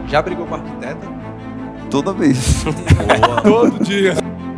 Já brigou com arquiteta? Toda vez. Boa. Todo dia.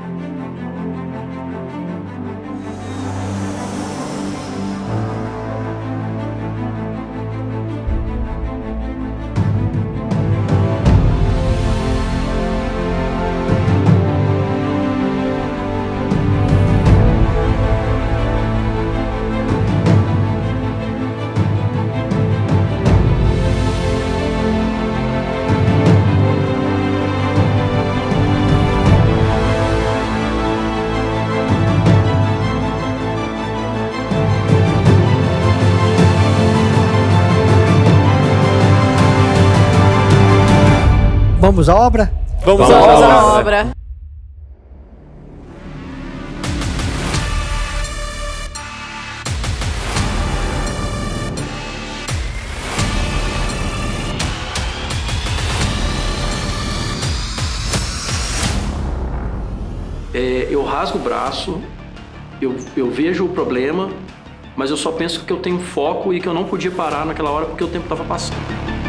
Vamos à obra? Vamos à obra. Eu rasgo o braço, eu vejo o problema, mas eu só penso que eu tenho foco e que eu não podia parar naquela hora porque o tempo estava passando.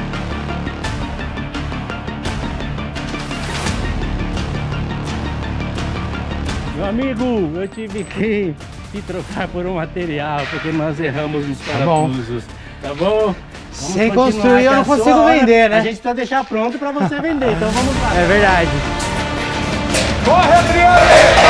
Meu amigo, eu tive que te trocar por um material, porque nós erramos nos parafusos. Tá bom? Sem construir eu não consigo vender, né? A gente precisa deixar pronto pra você vender, então vamos lá. É verdade. Corre, Adriano!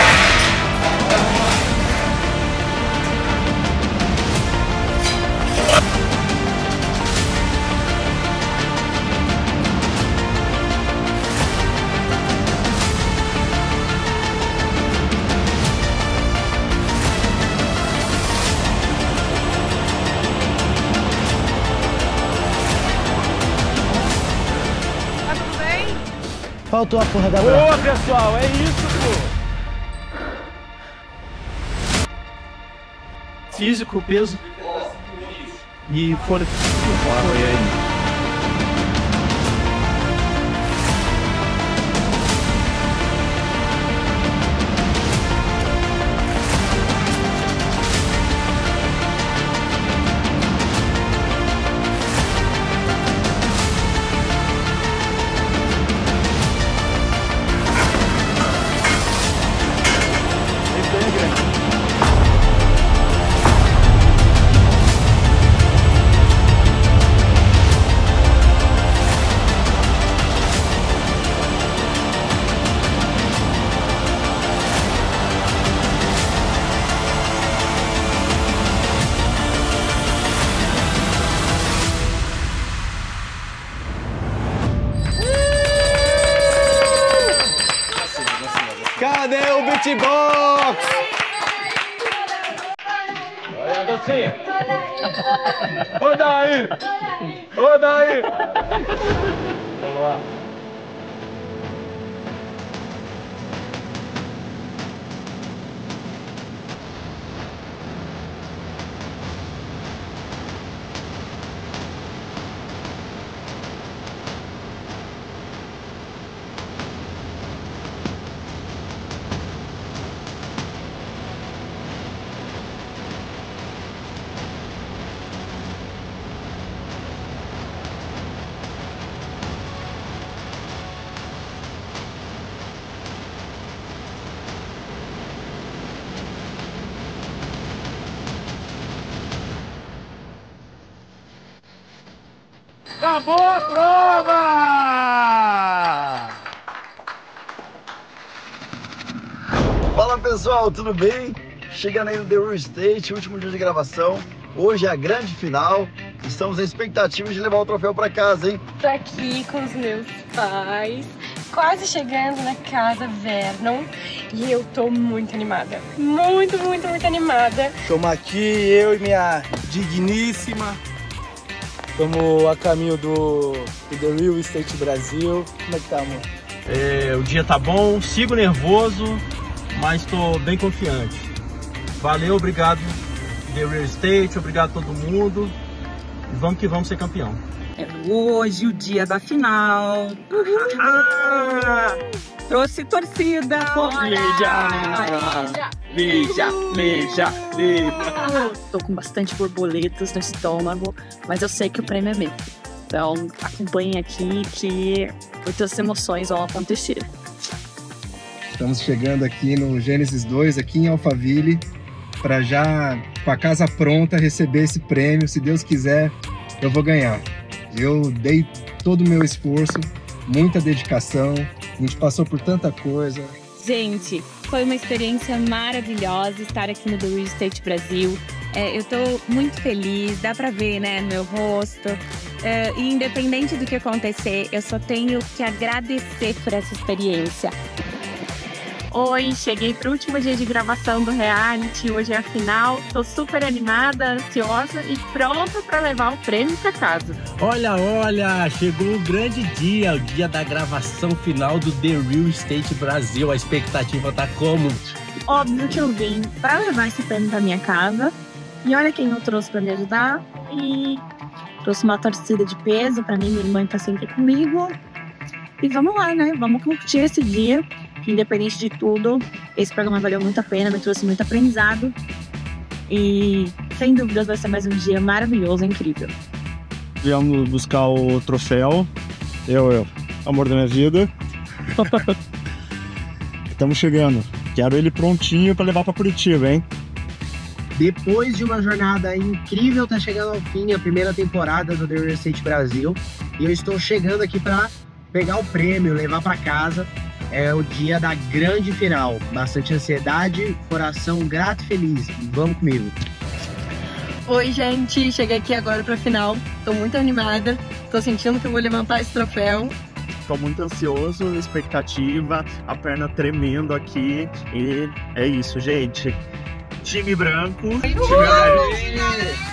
Faltou a porra da Boa, bola. pessoal, é isso, pô. Físico, peso e fora. Cadê o beatbox? Olha a docinha. Ô daí! Ô daí! Vamos lá. Acabou a prova! Fala pessoal, tudo bem? Chegando aí no The Real Estate, último dia de gravação. Hoje é a grande final. Estamos na expectativa de levar o troféu para casa, hein? Tô aqui com os meus pais, quase chegando na casa Vernon, e eu tô muito animada. Muito animada. Estamos aqui, eu e minha digníssima. Estamos a caminho do The Real Estate Brasil. Como é que tá, amor? O dia tá bom, sigo nervoso, mas tô bem confiante. Valeu, obrigado The Real Estate, obrigado a todo mundo. E vamos que vamos ser campeão. É hoje o dia da final. Trouxe torcida. Mija. Tô com bastante borboletas no estômago, mas eu sei que o prêmio é meu. Então, acompanhem aqui que muitas emoções vão acontecer. Estamos chegando aqui no Gênesis 2, aqui em Alphaville, para já, com a casa pronta, receber esse prêmio. Se Deus quiser, eu vou ganhar. Eu dei todo o meu esforço, muita dedicação, a gente passou por tanta coisa. Gente, foi uma experiência maravilhosa estar aqui no The Real Estate Brasil. Eu tô muito feliz, dá pra ver, né, no meu rosto. E independente do que acontecer, eu só tenho que agradecer por essa experiência. Oi, cheguei pro último dia de gravação do reality, hoje é a final. Tô super animada, ansiosa e pronta pra levar o prêmio pra casa. Olha, chegou o grande dia, o dia da gravação final do The Real Estate Brasil. A expectativa tá como? Óbvio que eu vim pra levar esse prêmio pra minha casa. E olha quem eu trouxe pra me ajudar. E trouxe uma torcida de peso pra mim, minha irmã tá sempre comigo. E vamos lá, né? Vamos curtir esse dia. Independente de tudo, esse programa valeu muito a pena, me trouxe muito aprendizado. E, sem dúvidas, vai ser mais um dia maravilhoso, incrível. Viemos buscar o troféu. Eu, amor da minha vida. Estamos chegando. Quero ele prontinho para levar para Curitiba, hein? Depois de uma jornada incrível, tá chegando ao fim a primeira temporada do The Real Estate Brasil. E eu estou chegando aqui para pegar o prêmio, levar para casa. É o dia da grande final. Bastante ansiedade, coração grato e feliz. Vamos comigo. Oi, gente. Cheguei aqui agora pra final. Tô muito animada. Tô sentindo que eu vou levantar esse troféu. Tô muito ansioso, expectativa, a perna tremendo aqui. E é isso, gente. Time branco. Time branco.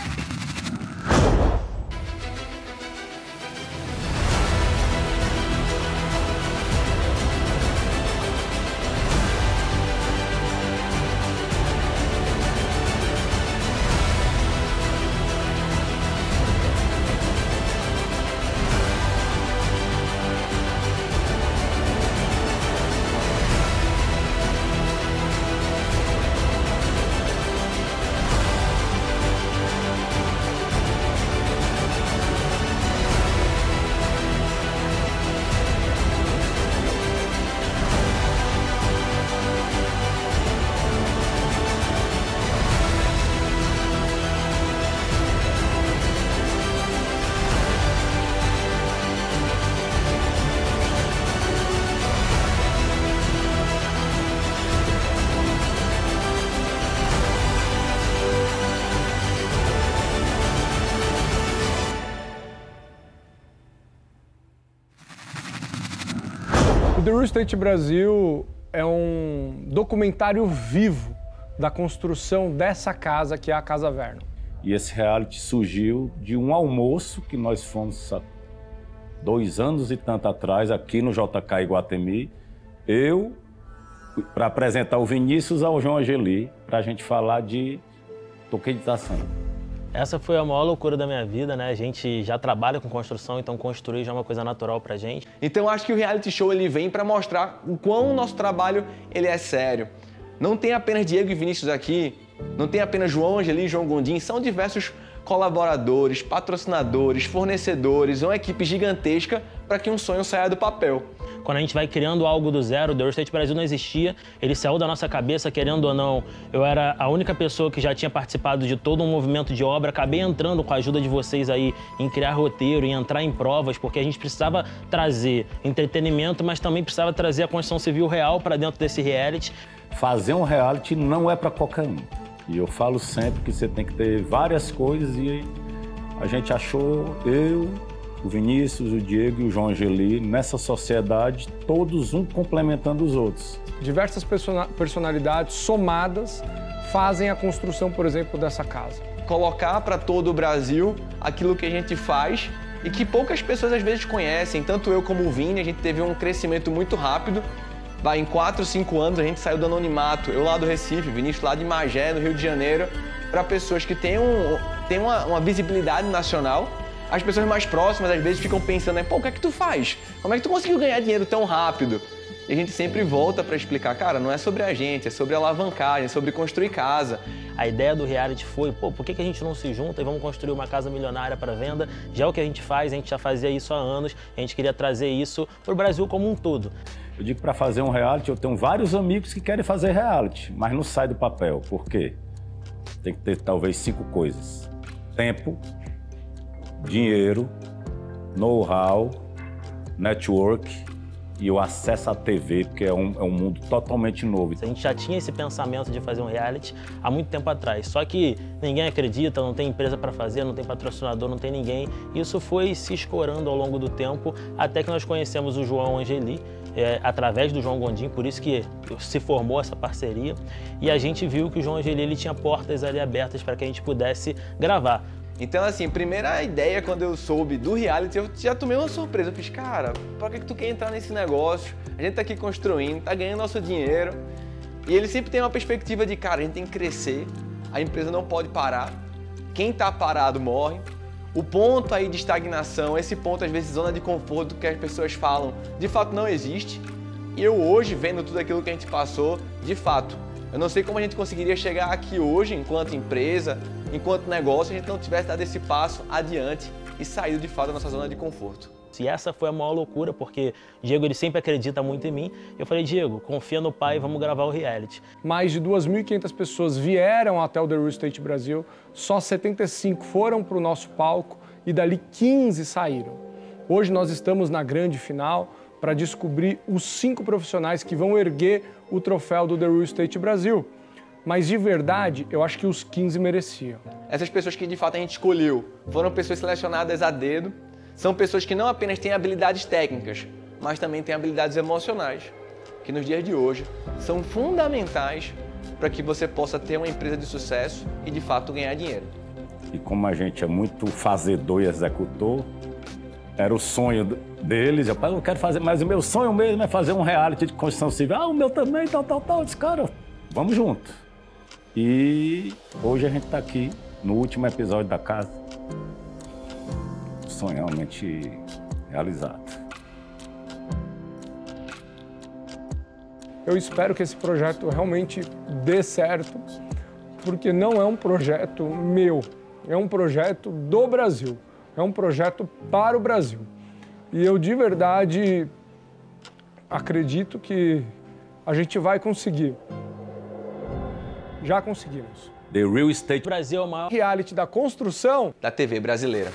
O The Real Estate Brasil é um documentário vivo da construção dessa casa que é a Casa Vernon. E esse reality surgiu de um almoço que nós fomos há 2 anos e tanto atrás aqui no JK Iguatemi. Eu, para apresentar o Vinícius ao João Angeli, para a gente falar de toquetização. Essa foi a maior loucura da minha vida, né? A gente já trabalha com construção, então construir já é uma coisa natural pra gente. Então acho que o reality show ele vem para mostrar o quão o nosso trabalho ele é sério. Não tem apenas Diego e Vinícius aqui, não tem apenas João Angeli e João Gondim, são diversos colaboradores, patrocinadores, fornecedores, uma equipe gigantesca para que um sonho saia do papel. Quando a gente vai criando algo do zero, o The Real Estate Brasil não existia, ele saiu da nossa cabeça, querendo ou não. Eu era a única pessoa que já tinha participado de todo um movimento de obra, acabei entrando com a ajuda de vocês aí em criar roteiro, em entrar em provas, porque a gente precisava trazer entretenimento, mas também precisava trazer a construção civil real para dentro desse reality. Fazer um reality não é para qualquer um. E eu falo sempre que você tem que ter várias coisas e a gente achou, eu, o Vinícius, o Diego e o João Angeli, nessa sociedade, todos um complementando os outros. Diversas personalidades somadas fazem a construção, por exemplo, dessa casa. Colocar para todo o Brasil aquilo que a gente faz e que poucas pessoas às vezes conhecem. Tanto eu como o Vini, a gente teve um crescimento muito rápido. Em 4, 5 anos a gente saiu do anonimato, eu lá do Recife, Vinícius lá de Magé, no Rio de Janeiro, para pessoas que têm uma visibilidade nacional. As pessoas mais próximas às vezes ficam pensando, pô, o que é que tu faz? Como é que tu conseguiu ganhar dinheiro tão rápido? E a gente sempre volta para explicar, cara, não é sobre a gente, é sobre alavancagem, é sobre construir casa. A ideia do reality foi, pô, por que a gente não se junta e vamos construir uma casa milionária para venda? Já é o que a gente faz, a gente já fazia isso há anos, a gente queria trazer isso para o Brasil como um todo. Eu digo que para fazer um reality, eu tenho vários amigos que querem fazer reality, mas não sai do papel. Por quê? Tem que ter talvez 5 coisas. Tempo, dinheiro, know-how, network e o acesso à TV, porque é um mundo totalmente novo. A gente já tinha esse pensamento de fazer um reality há muito tempo atrás, só que ninguém acredita, não tem empresa para fazer, não tem patrocinador, não tem ninguém. Isso foi se escorando ao longo do tempo, até que nós conhecemos o João Angeli, através do João Gondim, por isso que se formou essa parceria, e a gente viu que o João Angeli ele tinha portas ali abertas para que a gente pudesse gravar. Então, assim, primeira ideia, quando eu soube do reality, eu já tomei uma surpresa. Eu fiz, cara, pra que tu quer entrar nesse negócio? A gente tá aqui construindo, tá ganhando nosso dinheiro. E ele sempre tem uma perspectiva de, cara, a gente tem que crescer, a empresa não pode parar, quem tá parado morre. O ponto aí de estagnação, esse ponto, às vezes, zona de conforto que as pessoas falam, de fato não existe. E eu hoje, vendo tudo aquilo que a gente passou, de fato, eu não sei como a gente conseguiria chegar aqui hoje, enquanto empresa, enquanto negócio, se a gente não tivesse dado esse passo adiante e saído de fato da nossa zona de conforto. E essa foi a maior loucura, porque Diego ele sempre acredita muito em mim. Eu falei, Diego, confia no pai, vamos gravar o reality. Mais de 2.500 pessoas vieram até o The Real Estate Brasil, só 75 foram para o nosso palco e dali 15 saíram. Hoje nós estamos na grande final para descobrir os 5 profissionais que vão erguer o troféu do The Real Estate Brasil. Mas de verdade, eu acho que os 15 mereciam. Essas pessoas que de fato a gente escolheu foram pessoas selecionadas a dedo, são pessoas que não apenas têm habilidades técnicas, mas também têm habilidades emocionais, que nos dias de hoje são fundamentais para que você possa ter uma empresa de sucesso e de fato ganhar dinheiro. E como a gente é muito fazedor e executor, era o sonho deles. Eu quero fazer, mas o meu sonho mesmo é fazer um reality de construção civil. Ah, o meu também, tal. Eu disse, cara, vamos junto. E hoje a gente está aqui no último episódio da casa. Sonho realmente realizado. Eu espero que esse projeto realmente dê certo, porque não é um projeto meu, é um projeto do Brasil, é um projeto para o Brasil. E eu de verdade acredito que a gente vai conseguir. Já conseguimos. The Real Estate Brasil é o maior reality da construção da TV brasileira.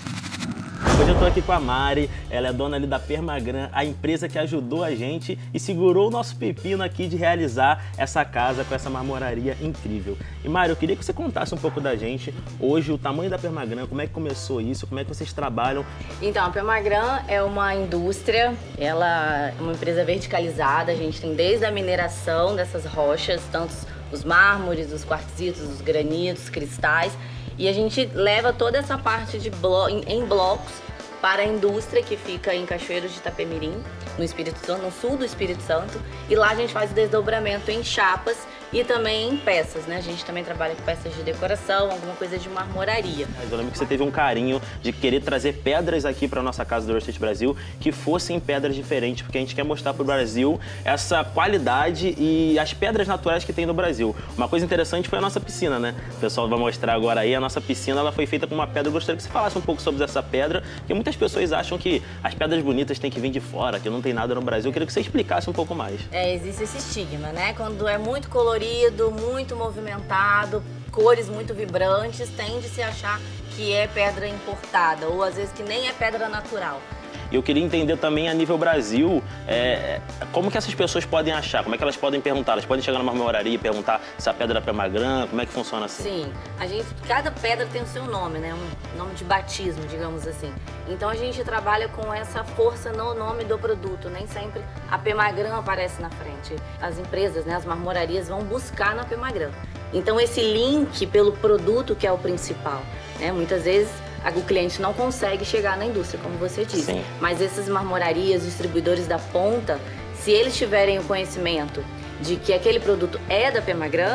Hoje eu tô aqui com a Mari, ela é dona ali da Permagran, a empresa que ajudou a gente e segurou o nosso pepino aqui de realizar essa casa com essa marmoraria incrível. E Mari, eu queria que você contasse um pouco da gente, hoje o tamanho da Permagran, como é que começou isso, como é que vocês trabalham? Então, a Permagran é uma indústria, ela é uma empresa verticalizada, a gente tem desde a mineração dessas rochas, tanto os mármores, os quartzitos, os granitos, cristais, e a gente leva toda essa parte de em blocos para a indústria que fica em Cachoeiros de Itapemirim, no Espírito Santo, no sul do Espírito Santo, e lá a gente faz o desdobramento em chapas e também em peças, né? A gente também trabalha com peças de decoração, alguma coisa de marmoraria. Eu lembro que você teve um carinho de querer trazer pedras aqui para nossa casa do Real Estate Brasil, que fossem pedras diferentes, porque a gente quer mostrar para o Brasil essa qualidade e as pedras naturais que tem no Brasil. Uma coisa interessante foi a nossa piscina, né? O pessoal vai mostrar agora aí, a nossa piscina ela foi feita com uma pedra. Eu gostaria que você falasse um pouco sobre essa pedra, porque muitas pessoas acham que as pedras bonitas têm que vir de fora, que não tem nada no Brasil. Eu queria que você explicasse um pouco mais. Existe esse estigma, né? Quando é muito colorido, muito movimentado, cores muito vibrantes, tende-se a achar que é pedra importada, ou às vezes que nem é pedra natural. E eu queria entender também a nível Brasil, como que essas pessoas podem achar, como é que elas podem perguntar, elas podem chegar numa marmoraria e perguntar se a pedra é Permagran, como é que funciona assim? Sim, cada pedra tem o seu nome, né, um nome de batismo, digamos assim. Então a gente trabalha com essa força no nome do produto, nem sempre a Permagran aparece na frente. As empresas, né, as marmorarias vão buscar na Permagran. Então esse link pelo produto que é o principal, né, muitas vezes o cliente não consegue chegar na indústria, como você disse. Sim. Mas essas marmorarias, distribuidores da ponta, se eles tiverem o conhecimento de que aquele produto é da Permagran,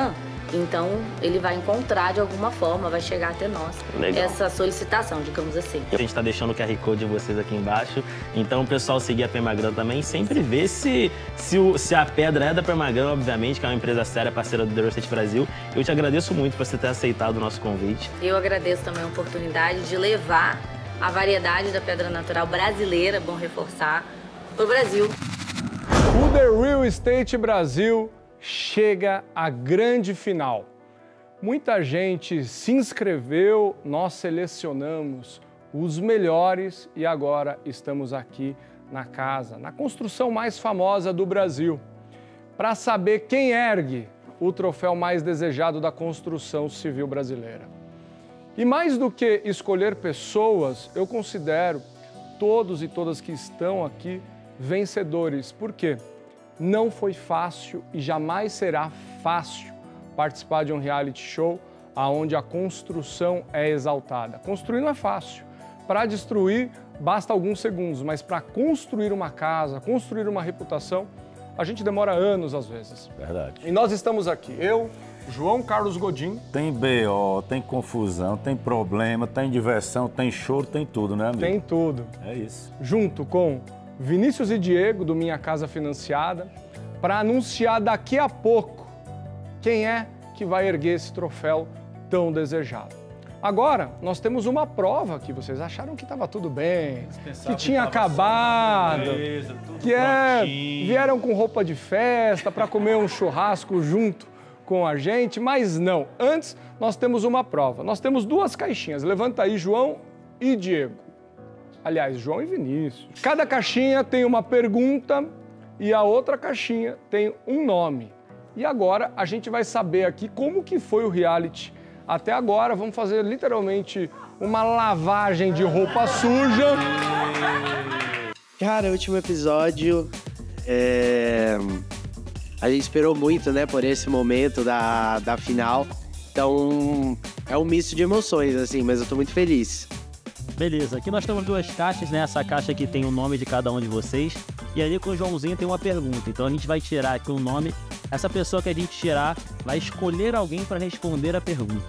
Então, ele vai encontrar de alguma forma, vai chegar até nós essa solicitação, digamos assim. A gente está deixando o QR Code de vocês aqui embaixo. Então, o pessoal seguir a Permagran também, sempre ver se a pedra é da Permagran, obviamente, que é uma empresa séria, parceira do The Real Estate Brasil. Eu te agradeço muito por você ter aceitado o nosso convite. Eu agradeço também a oportunidade de levar a variedade da pedra natural brasileira, bom reforçar, para o Brasil. O The Real Estate Brasil chega à grande final. Muita gente se inscreveu, nós selecionamos os melhores e agora estamos aqui na casa, na construção mais famosa do Brasil, para saber quem ergue o troféu mais desejado da construção civil brasileira. E mais do que escolher pessoas, eu considero todos e todas que estão aqui vencedores. Por quê? Não foi fácil e jamais será fácil participar de um reality show onde a construção é exaltada. Construir não é fácil. Para destruir, basta alguns segundos, mas para construir uma casa, construir uma reputação, a gente demora anos às vezes. Verdade. E nós estamos aqui, eu, João Carlos Godin. Tem BO, tem confusão, tem problema, tem diversão, tem choro, tem tudo, né, amigo? Tem tudo. É isso. Junto com Vinícius e Diego, do Minha Casa Financiada, para anunciar daqui a pouco quem é que vai erguer esse troféu tão desejado. Agora, nós temos uma prova que vocês acharam que estava tudo bem, que tinha acabado, beleza, vieram com roupa de festa para comer um churrasco junto com a gente, mas não. Antes, nós temos uma prova. Nós temos duas caixinhas. Levanta aí, João e Diego. Aliás, João e Vinícius. Cada caixinha tem uma pergunta e a outra caixinha tem um nome. E agora a gente vai saber aqui como que foi o reality até agora. Vamos fazer literalmente uma lavagem de roupa suja. Cara, o último episódio, a gente esperou muito, né, por esse momento da final. Então, é um misto de emoções, assim, mas eu tô muito feliz. Beleza, aqui nós temos duas caixas, né? Essa caixa aqui tem o nome de cada um de vocês. E ali com o Joãozinho tem uma pergunta. Então a gente vai tirar aqui o nome. Essa pessoa que a gente tirar vai escolher alguém para responder a pergunta.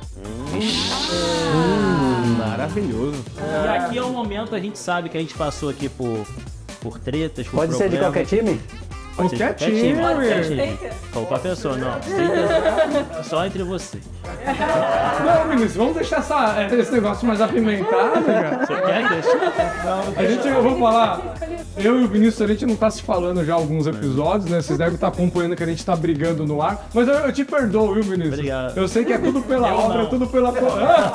Maravilhoso. E aqui é o momento, a gente sabe que a gente passou aqui por tretas, por Pode ser de qualquer time? Pode ser de qualquer time. Qualquer time. Qualquer pessoa, não. Só entre vocês. Não, Vinícius, vamos deixar esse negócio mais apimentado, cara. Você quer que eu vou falar, eu e o Vinícius, a gente não tá se falando já há alguns episódios, né? Vocês devem estar acompanhando que a gente tá brigando no ar. Mas eu te perdoo, viu, Vinícius? Obrigado. Eu sei que é tudo pela obra, é tudo pela... Nosso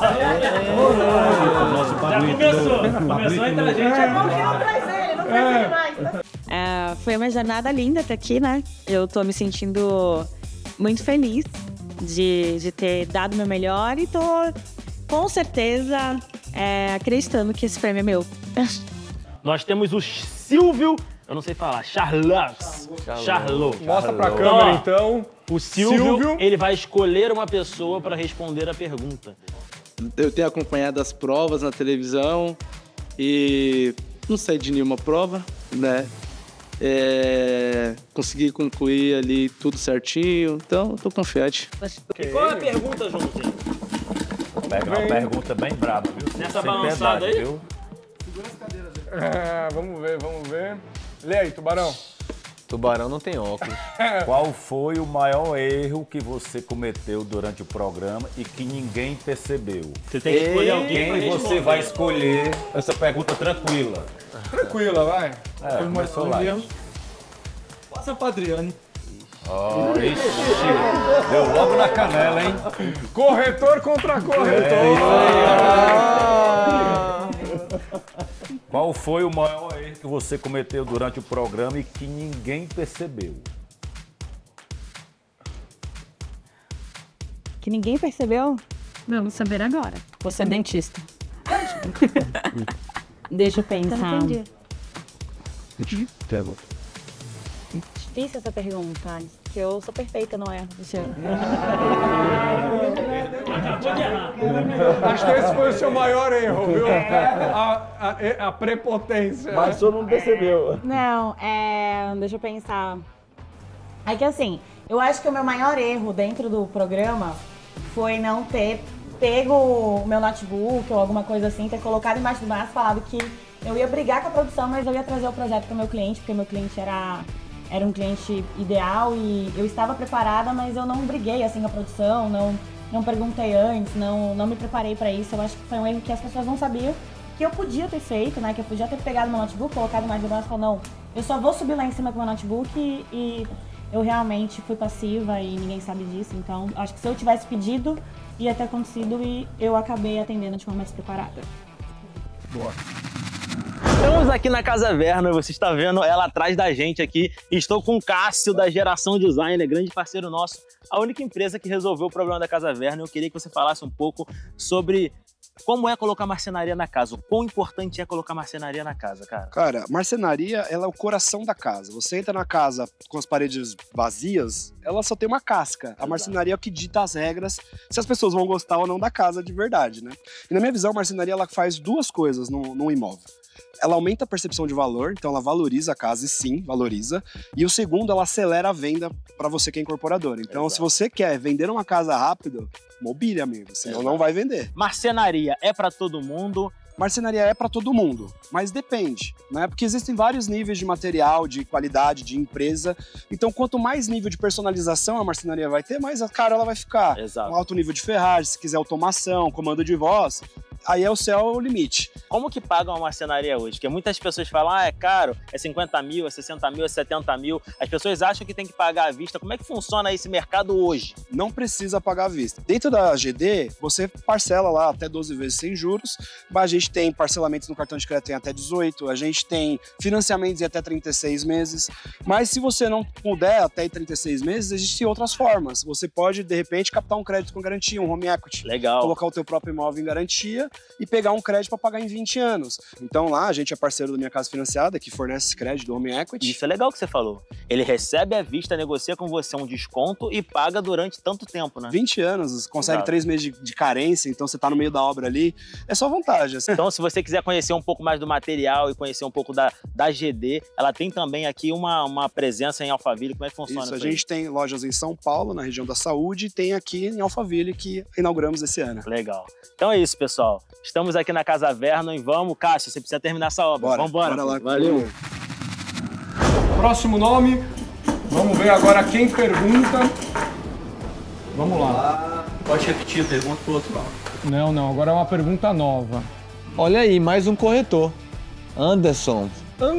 Começou a entrar gente. É bom que não traz ele, não traz ele mais. Foi uma jornada linda até aqui, né? Eu tô me sentindo muito feliz de ter dado o meu melhor e tô, com certeza, acreditando que esse prêmio é meu. Nós temos o Silvio, eu não sei falar, Charlotte. Mostra pra câmera, então. O Silvio, ele vai escolher uma pessoa para responder a pergunta. Eu tenho acompanhado as provas na televisão e não saí de nenhuma prova, né? Consegui concluir ali tudo certinho, então eu tô confiante. E qual é a pergunta, Joãozinho? Pega uma pergunta bem braba, viu? Nessa balançada aí? Viu? Segura as cadeiras. Vamos ver. Lê aí, Tubarão. Tubarão não tem óculos. Qual foi o maior erro que você cometeu durante o programa e que ninguém percebeu? Você tem que escolher alguém Quem você vai escolher? Essa pergunta tranquila. Tranquila, vai. Começou lá. Passa pra Adriane. Ixi, deu logo na canela, hein? Corretor contra corretor. Qual foi o maior erro que você cometeu durante o programa e que ninguém percebeu? Que ninguém percebeu? Vamos saber agora. Você é dentista. Deixa eu pensar. Não entendi. Difícil essa pergunta, porque eu sou perfeita, não é? Acho que esse foi o seu maior erro, viu? A prepotência. Mas o senhor não percebeu. Não, deixa eu pensar. É que assim, Eu acho que o meu maior erro dentro do programa foi não ter pego o meu notebook ou alguma coisa assim, ter colocado embaixo do braço, falado que eu ia brigar com a produção, mas eu ia trazer o projeto para o meu cliente, porque o meu cliente era um cliente ideal e eu estava preparada, mas eu não briguei assim com a produção, não perguntei antes, não me preparei para isso. Eu acho que foi um erro que as pessoas não sabiam que eu podia ter feito, né? Que eu podia ter pegado meu notebook, colocado embaixo do braço e falado, não, eu só vou subir lá em cima com o meu notebook e eu realmente fui passiva e ninguém sabe disso. Então, acho que se eu tivesse pedido, ia ter acontecido e eu acabei atendendo de forma mais preparada. Boa. Estamos aqui na Casa Verno, você está vendo ela atrás da gente aqui. Estou com o Cássio da Geração Design, grande parceiro nosso, a única empresa que resolveu o problema da Casa Verno. Eu queria que você falasse um pouco sobre como é colocar marcenaria na casa, o quão importante é colocar marcenaria na casa, cara? Cara, marcenaria, ela é o coração da casa. Você entra na casa com as paredes vazias, ela só tem uma casca. A marcenaria é o que dita as regras, se as pessoas vão gostar ou não da casa de verdade, né? E na minha visão, a marcenaria, ela faz duas coisas num imóvel. Ela aumenta a percepção de valor, então ela valoriza a casa, e sim, valoriza. E o segundo, ela acelera a venda para você que é incorporador. Então, se você quer vender uma casa rápido, mobília, amigo, senão não vai vender. Marcenaria é para todo mundo? Marcenaria é para todo mundo, mas depende, né? Porque existem vários níveis de material, de qualidade, de empresa. Então, quanto mais nível de personalização a marcenaria vai ter, mais cara ela vai ficar. Exato. Um alto nível de ferragem, se quiser automação, comando de voz, aí é o céu o limite. Como que paga uma marcenaria hoje? Porque muitas pessoas falam, é caro, é 50 mil, é 60 mil, é 70 mil. As pessoas acham que tem que pagar à vista. Como é que funciona esse mercado hoje? Não precisa pagar à vista. Dentro da GD, você parcela lá até 12 vezes sem juros. A gente tem parcelamentos no cartão de crédito em até 18, a gente tem financiamentos em até 36 meses. Mas se você não puder até 36 meses, existem outras formas. Você pode, de repente, captar um crédito com garantia, um home equity. Legal. Colocar o teu próprio imóvel em garantia e pegar um crédito para pagar em 20 anos. Então lá a gente é parceiro da Minha Casa Financiada, que fornece esse crédito do Home Equity. Isso é legal que você falou. Ele recebe à vista, negocia com você um desconto e paga durante tanto tempo, né? 20 anos, consegue 3 meses de carência, então você tá no meio da obra ali, é só vantagem. Então se você quiser conhecer um pouco mais do material e conhecer um pouco da GD, ela tem também aqui uma presença em Alphaville. Como é que funciona isso? A gente tem lojas em São Paulo, na região da Saúde, e tem aqui em Alphaville, que inauguramos esse ano. Legal. Então é isso, pessoal. Estamos aqui na Casa Verno e vamos, Cássio, você precisa terminar essa obra. Vambora. Bora lá. Valeu. Próximo nome, vamos ver agora quem pergunta. Vamos lá. Pode repetir a pergunta pro outro lado. Não, agora é uma pergunta nova. Olha aí, mais um corretor. Anderson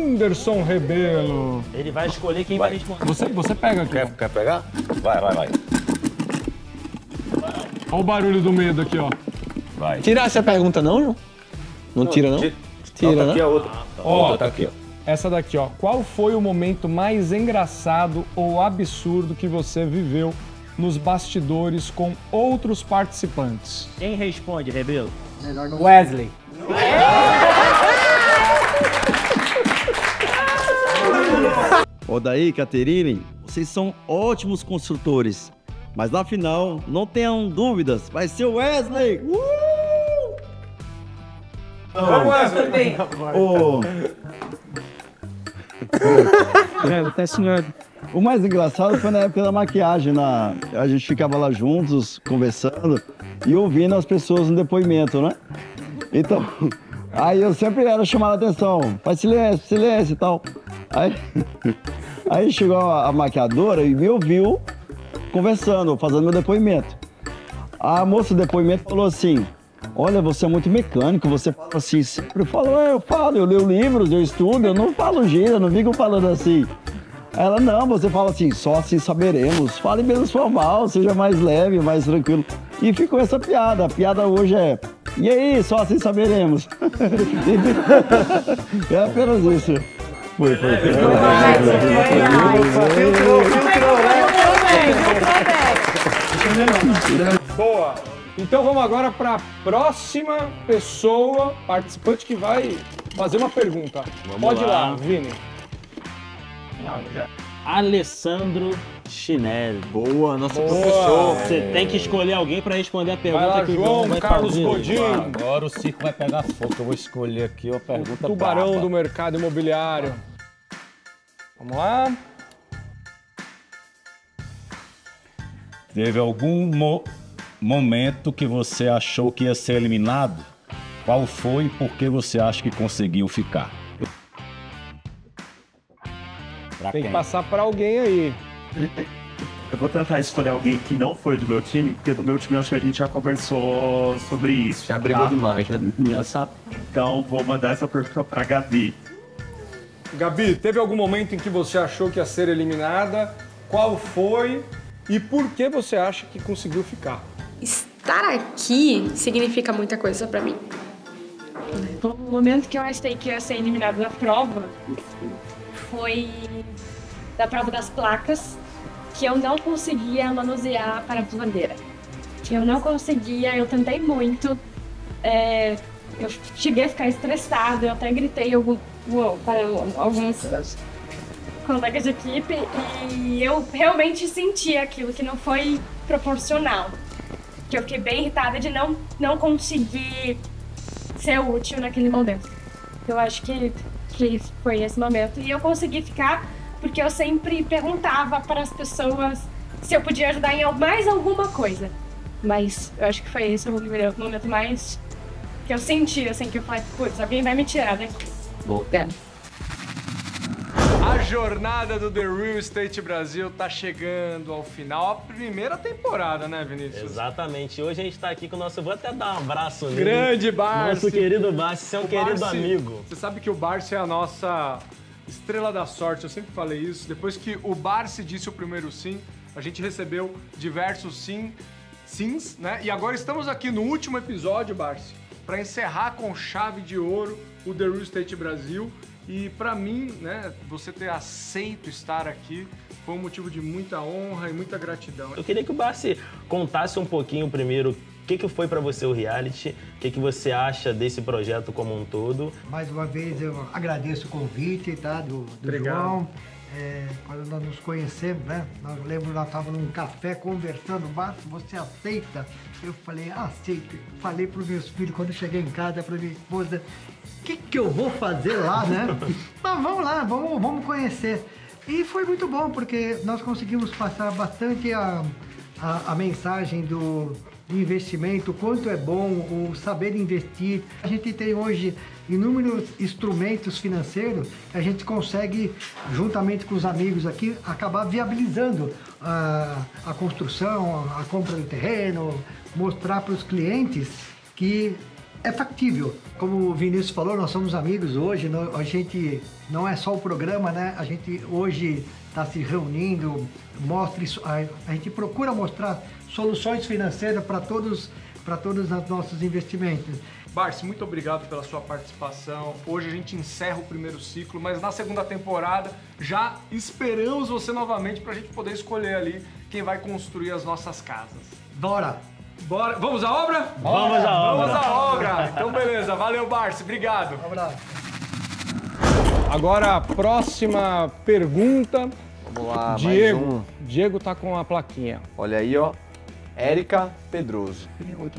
Rebelo. Ele vai escolher quem vai responder. Você pega aqui. Quer pegar? Vai. Olha o barulho do medo aqui, ó. Vai. Tira essa pergunta não, João? Não tira, não? Tira, né? Aqui a outra. Ó, tá aqui, ó. Essa daqui, ó. Qual foi o momento mais engraçado ou absurdo que você viveu nos bastidores com outros participantes? Quem responde, Rebelo? Wesley. Odaí, Caterine, vocês são ótimos construtores, mas na final, não tenham dúvidas, vai ser o Wesley! Vamos, Wesley! Tá senhor. O mais engraçado foi na época da maquiagem, a gente ficava lá juntos, conversando e ouvindo as pessoas no depoimento, né? Então, aí eu sempre era chamado a atenção, faz silêncio e tal. Aí chegou a maquiadora e me ouviu conversando, fazendo meu depoimento. A moça do depoimento falou assim, olha, você é muito mecânico, você fala assim, sempre eu leio livros, eu estudo, eu não falo gíria, não fico falando assim. Ela, não, você fala assim, só assim saberemos, fale menos formal, seja mais leve, mais tranquilo. E ficou essa piada, a piada hoje é, e aí, só assim saberemos. É apenas isso. Foi. Boa! Então vamos agora para a próxima pessoa, participante que vai fazer uma pergunta. Pode ir lá, Vini. Alessandro Chinelli. Boa, nosso professor. Você tem que escolher alguém para responder a pergunta vai lá, que o João vai Carlos fazer. Godinho. Agora o circo vai pegar fogo. Eu vou escolher aqui uma pergunta Tubarão braba. do mercado imobiliário. Vamos lá. teve algum momento que você achou que ia ser eliminado? Qual foi e por que você acha que conseguiu ficar? Tem que passar para alguém aí. Eu vou tentar escolher alguém que não foi do meu time, porque do meu time eu acho que a gente já conversou sobre isso. Já brigou demais, né? Então vou mandar essa pergunta pra Gabi. Gabi, teve algum momento em que você achou que ia ser eliminada? Qual foi e por que você acha que conseguiu ficar? Estar aqui significa muita coisa pra mim. O momento que eu achei que ia ser eliminado da prova foi da prova das placas, que eu não conseguia manusear para a bandeira. Que eu não conseguia, eu tentei muito. Eu cheguei a ficar estressada, eu até gritei para alguns colegas de equipe e eu realmente senti aquilo que não foi proporcional. Que eu fiquei bem irritada de não conseguir ser útil naquele momento. Eu acho que foi esse momento. E eu consegui ficar porque eu sempre perguntava para as pessoas se eu podia ajudar em mais alguma coisa. Mas eu acho que foi esse o momento mais que eu senti, assim, que eu falei, putz, alguém vai me tirar daqui. A jornada do The Real Estate Brasil tá chegando ao final, a primeira temporada, né, Vinícius? Exatamente. Hoje a gente tá aqui com o nosso... Vou até dar um abraço nele. Grande Barsi. Nosso querido Barsi, seu querido Barsi, amigo. Você sabe que o Barsi é a nossa estrela da sorte, eu sempre falei isso. Depois que o Barsi disse o primeiro sim, a gente recebeu diversos sims, né? E agora estamos aqui no último episódio, Barsi, para encerrar com chave de ouro o The Real Estate Brasil. E para mim, né, você ter aceito estar aqui foi um motivo de muita honra e muita gratidão. Eu queria que o Barsi contasse um pouquinho primeiro o que foi para você o reality, o que você acha desse projeto como um todo. Mais uma vez eu agradeço o convite, tá, do João. Quando nós nos conhecemos, né? Nós lembro, nós estávamos num café conversando, Barsi, você aceita? Eu falei, aceito. Falei para os meus filhos quando eu cheguei em casa, para minha esposa, o que eu vou fazer lá, né? Mas vamos lá, vamos conhecer. E foi muito bom, porque nós conseguimos passar bastante a mensagem do investimento, o quanto é bom o saber investir. A gente tem hoje inúmeros instrumentos financeiros que a gente consegue, juntamente com os amigos aqui, acabar viabilizando a construção, a compra do terreno, mostrar para os clientes que é factível. Como o Vinícius falou, nós somos amigos hoje, a gente não é só o programa, né? A gente hoje está se reunindo, mostra isso, a gente procura mostrar soluções financeiras para todos os nossos investimentos. Barsi, muito obrigado pela sua participação. Hoje a gente encerra o primeiro ciclo, mas na segunda temporada já esperamos você novamente para a gente poder escolher ali quem vai construir as nossas casas. Bora! Bora! Vamos à obra? Vamos à obra! Vamos à obra! Então beleza, valeu Barsi, obrigado! Um abraço! Agora a próxima pergunta. Vamos lá, Diego. mais um. Diego tá com a plaquinha. Olha aí, ó. Érica Pedroso.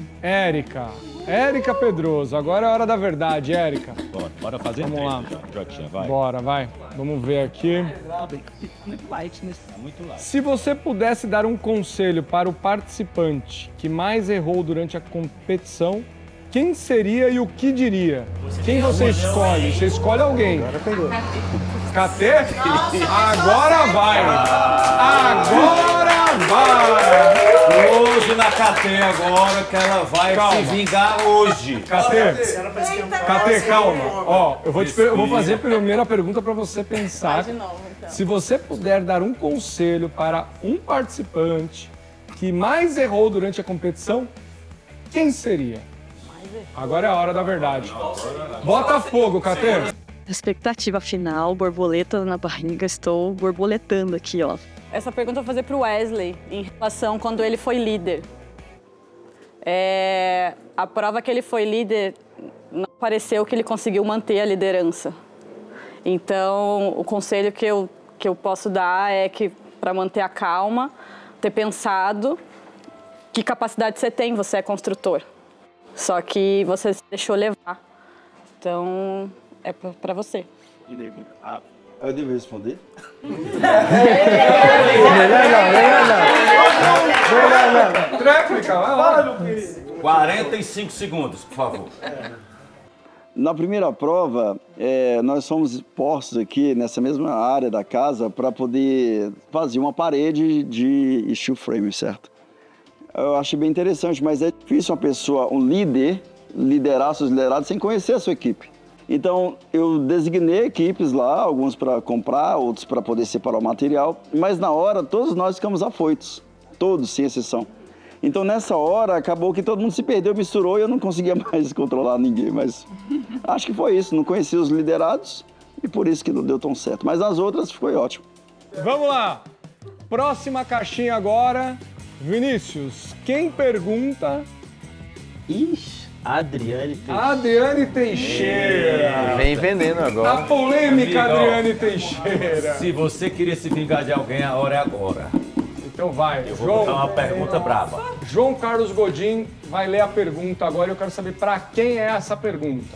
Érica Pedroso. Agora é a hora da verdade, Érica. Bora fazer Vamos lá. Jotinha, vai. Bora, vai. Vamos ver aqui. Muito light, né? Muito light. Se você pudesse dar um conselho para o participante que mais errou durante a competição, quem seria e o que diria? Quem você escolhe? Você escolhe alguém. KT? Agora vai! Agora vai! Hoje na KT agora que ela vai se vingar hoje. KT, calma. Ó, eu vou fazer a primeira pergunta para você pensar. Se você puder dar um conselho para um participante que mais errou durante a competição, quem seria? Agora é a hora da verdade. Bota fogo, KT. Expectativa final, borboleta na barriga, estou borboletando aqui, ó. Essa pergunta eu vou fazer para o Wesley, em relação quando ele foi líder. A prova que ele foi líder, não pareceu que ele conseguiu manter a liderança. Então, o conselho que eu posso dar é que, para manter a calma, ter pensado que capacidade você tem, você é construtor. Só que você se deixou levar. Então, é para você. Eu devo responder? Tréplica, vai lá. Fala, meu querido. 45 segundos, por favor. Na primeira prova, nós fomos postos aqui nessa mesma área da casa para poder fazer uma parede de steel frame, certo? Eu achei bem interessante, mas é difícil uma pessoa, um líder, liderar seus liderados sem conhecer a sua equipe. Então, eu designei equipes lá, alguns para comprar, outros para poder separar o material, mas na hora todos nós ficamos afoitos, todos, sem exceção. Então, nessa hora, acabou que todo mundo se perdeu, misturou e eu não conseguia mais controlar ninguém, mas acho que foi isso, não conhecia os liderados e por isso que não deu tão certo. Mas nas outras foi ótimo. Vamos lá, próxima caixinha agora. Vinícius, quem pergunta? Ixi, Adriane Teixeira. Adriane Teixeira. Vem vendendo agora. A polêmica Amigo, Adriane Teixeira. Se você queria se vingar de alguém, a hora é agora. Então vai, Eu vou botar uma pergunta brava. João Carlos Godin vai ler a pergunta agora e eu quero saber para quem é essa pergunta.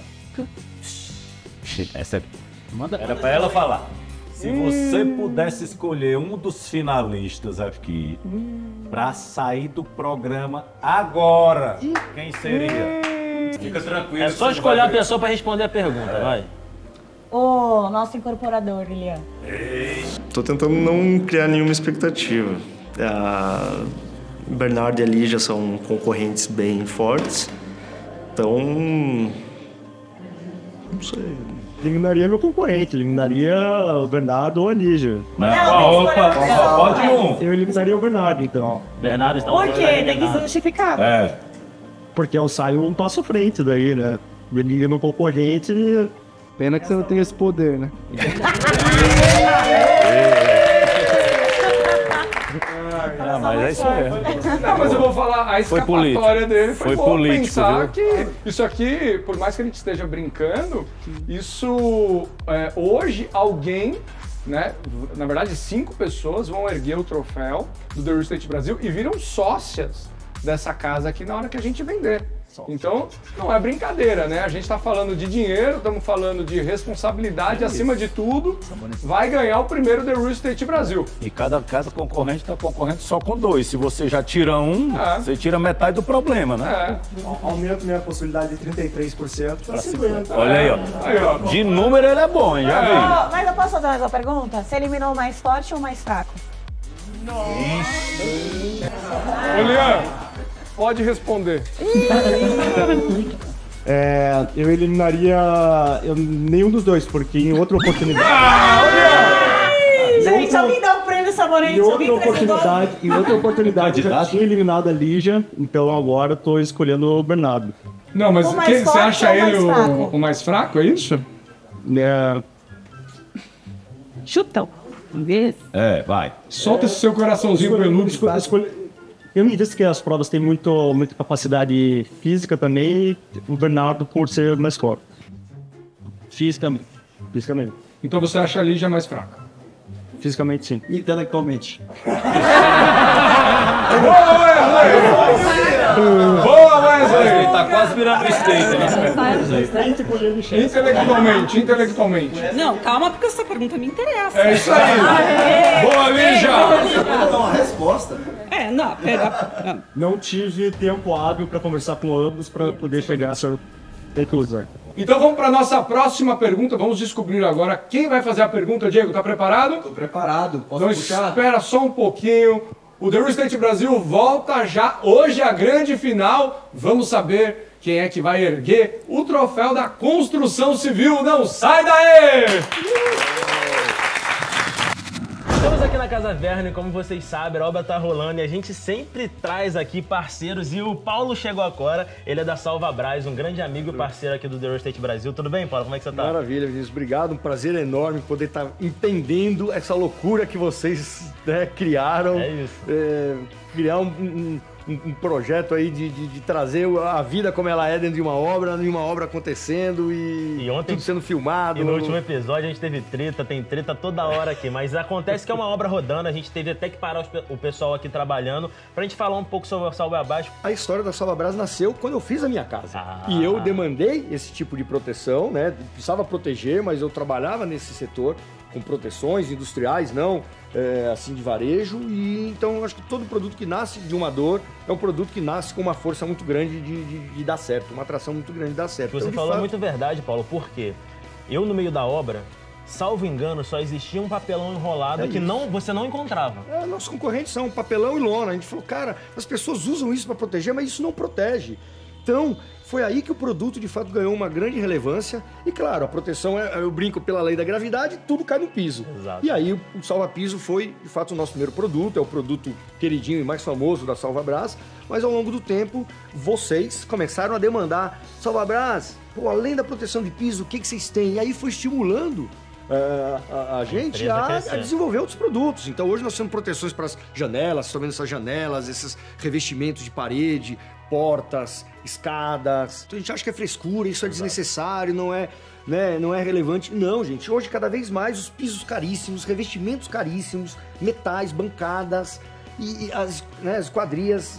Essa é... Era para ela falar. Se você pudesse escolher um dos finalistas aqui para sair do programa agora, quem seria? Fica tranquilo. É só escolher a pessoa para responder a pergunta, vai. O nosso incorporador, Lilian. Tô tentando não criar nenhuma expectativa. A Bernardo e a Lígia são concorrentes bem fortes. Então, não sei. Eliminaria meu concorrente, eliminaria o Bernardo ou a Lígia. Opa, pode um. Eu eliminaria o Bernardo, então. Bernardo está Por quê? Tem que justificar. Porque eu saio um passo à frente daí, né? Eu elimino o concorrente e... Pena que você não tem esse poder, né? Mas é isso mesmo. Não, mas eu vou falar, a escapatória dele foi boa político, pensar viu? que isso aqui, por mais que a gente esteja brincando, isso hoje alguém, né, na verdade 5 pessoas vão erguer o troféu do The Real Estate Brasil e viram sócias dessa casa aqui na hora que a gente vender. Então, não é brincadeira, né? A gente tá falando de dinheiro, estamos falando de responsabilidade, acima de tudo, vai ganhar o primeiro The Real Estate Brasil. E cada concorrente está concorrendo só com 2. Se você já tira um, você tira metade do problema, né? Aumento minha possibilidade de 33% para 50%. Olha aí, ó. De número ele é bom, hein? Já vi. Mas eu posso fazer mais uma pergunta? Você eliminou o mais forte ou o mais fraco? Ô, Lian, pode responder. Eu eliminaria nenhum dos dois, porque em outra oportunidade... Gente, alguém dá um prêmio sabonete. Em outra oportunidade, eu já tinha eliminado a Lígia, então agora eu tô escolhendo o Bernardo. Não, mas você acha ele o mais fraco, é isso? Chutão. Vai. Solta esse seu coraçãozinho peludo. Eu me disse que as provas têm muita capacidade física também, o Bernardo por ser mais forte. Fisicamente. Então você acha a Lígia mais fraca? Fisicamente, sim. Intelectualmente. Boa, Wesley! Tá quase virando skate, né? Intelectualmente. Não, calma, porque essa pergunta me interessa. É isso aí. Boa, Lígia! Dá uma resposta. Não, pera. Não tive tempo hábil para conversar com ambos para poder chegar a essa conclusão. Então vamos para nossa próxima pergunta. Vamos descobrir agora quem vai fazer a pergunta. Diego, tá preparado? Tô preparado. Posso Então puxar? espera só um pouquinho. O The Real Estate Brasil volta já. Hoje é a grande final. Vamos saber quem é que vai erguer o troféu da construção civil. Não sai daí! Estamos aqui na Casa Verne, como vocês sabem, a obra tá rolando e a gente sempre traz aqui parceiros e o Paulo chegou agora, ele é da Salvabras, um grande amigo e parceiro aqui do The Real Estate Brasil. Tudo bem, Paulo? Como é que você tá? Maravilha, Vinícius. Obrigado, um prazer enorme poder estar entendendo essa loucura que vocês criaram. É isso. Criar um projeto aí de trazer a vida como ela é dentro de uma obra acontecendo e ontem, tudo sendo filmado. E no último episódio a gente teve treta, tem treta toda hora aqui, mas acontece que é uma obra rodando, a gente teve até que parar o pessoal aqui trabalhando pra gente falar um pouco sobre a Salvabras. A história da Salvabras nasceu quando eu fiz a minha casa. E eu demandei esse tipo de proteção, né? Precisava proteger, mas eu trabalhava nesse setor. com proteções industriais, não assim de varejo. E então eu acho que todo produto que nasce de uma dor é um produto que nasce com uma força muito grande de dar certo, uma atração muito grande de dar certo. Você então, falou muito verdade, Paulo, porque eu no meio da obra, salvo engano, só existia um papelão enrolado que você não encontrava. Nossos concorrentes são papelão e lona. A gente falou, cara, as pessoas usam isso para proteger, mas isso não protege. Então, foi aí que o produto, de fato, ganhou uma grande relevância. E, claro, a proteção, eu brinco pela lei da gravidade, tudo cai no piso. Exato. E aí, o salva-piso foi, de fato, o nosso primeiro produto. É o produto queridinho e mais famoso da Salvabras. Mas, ao longo do tempo, vocês começaram a demandar: Salvabras, pô, além da proteção de piso, o que vocês têm? E aí foi estimulando a gente a desenvolver outros produtos. Então, hoje nós temos proteções para as janelas, estão vendo essas janelas, esses revestimentos de parede, portas, escadas. Então, a gente acha que é frescura, isso é desnecessário, não é relevante. Não, gente. Hoje, cada vez mais, os pisos caríssimos, revestimentos caríssimos, metais, bancadas e as esquadrias,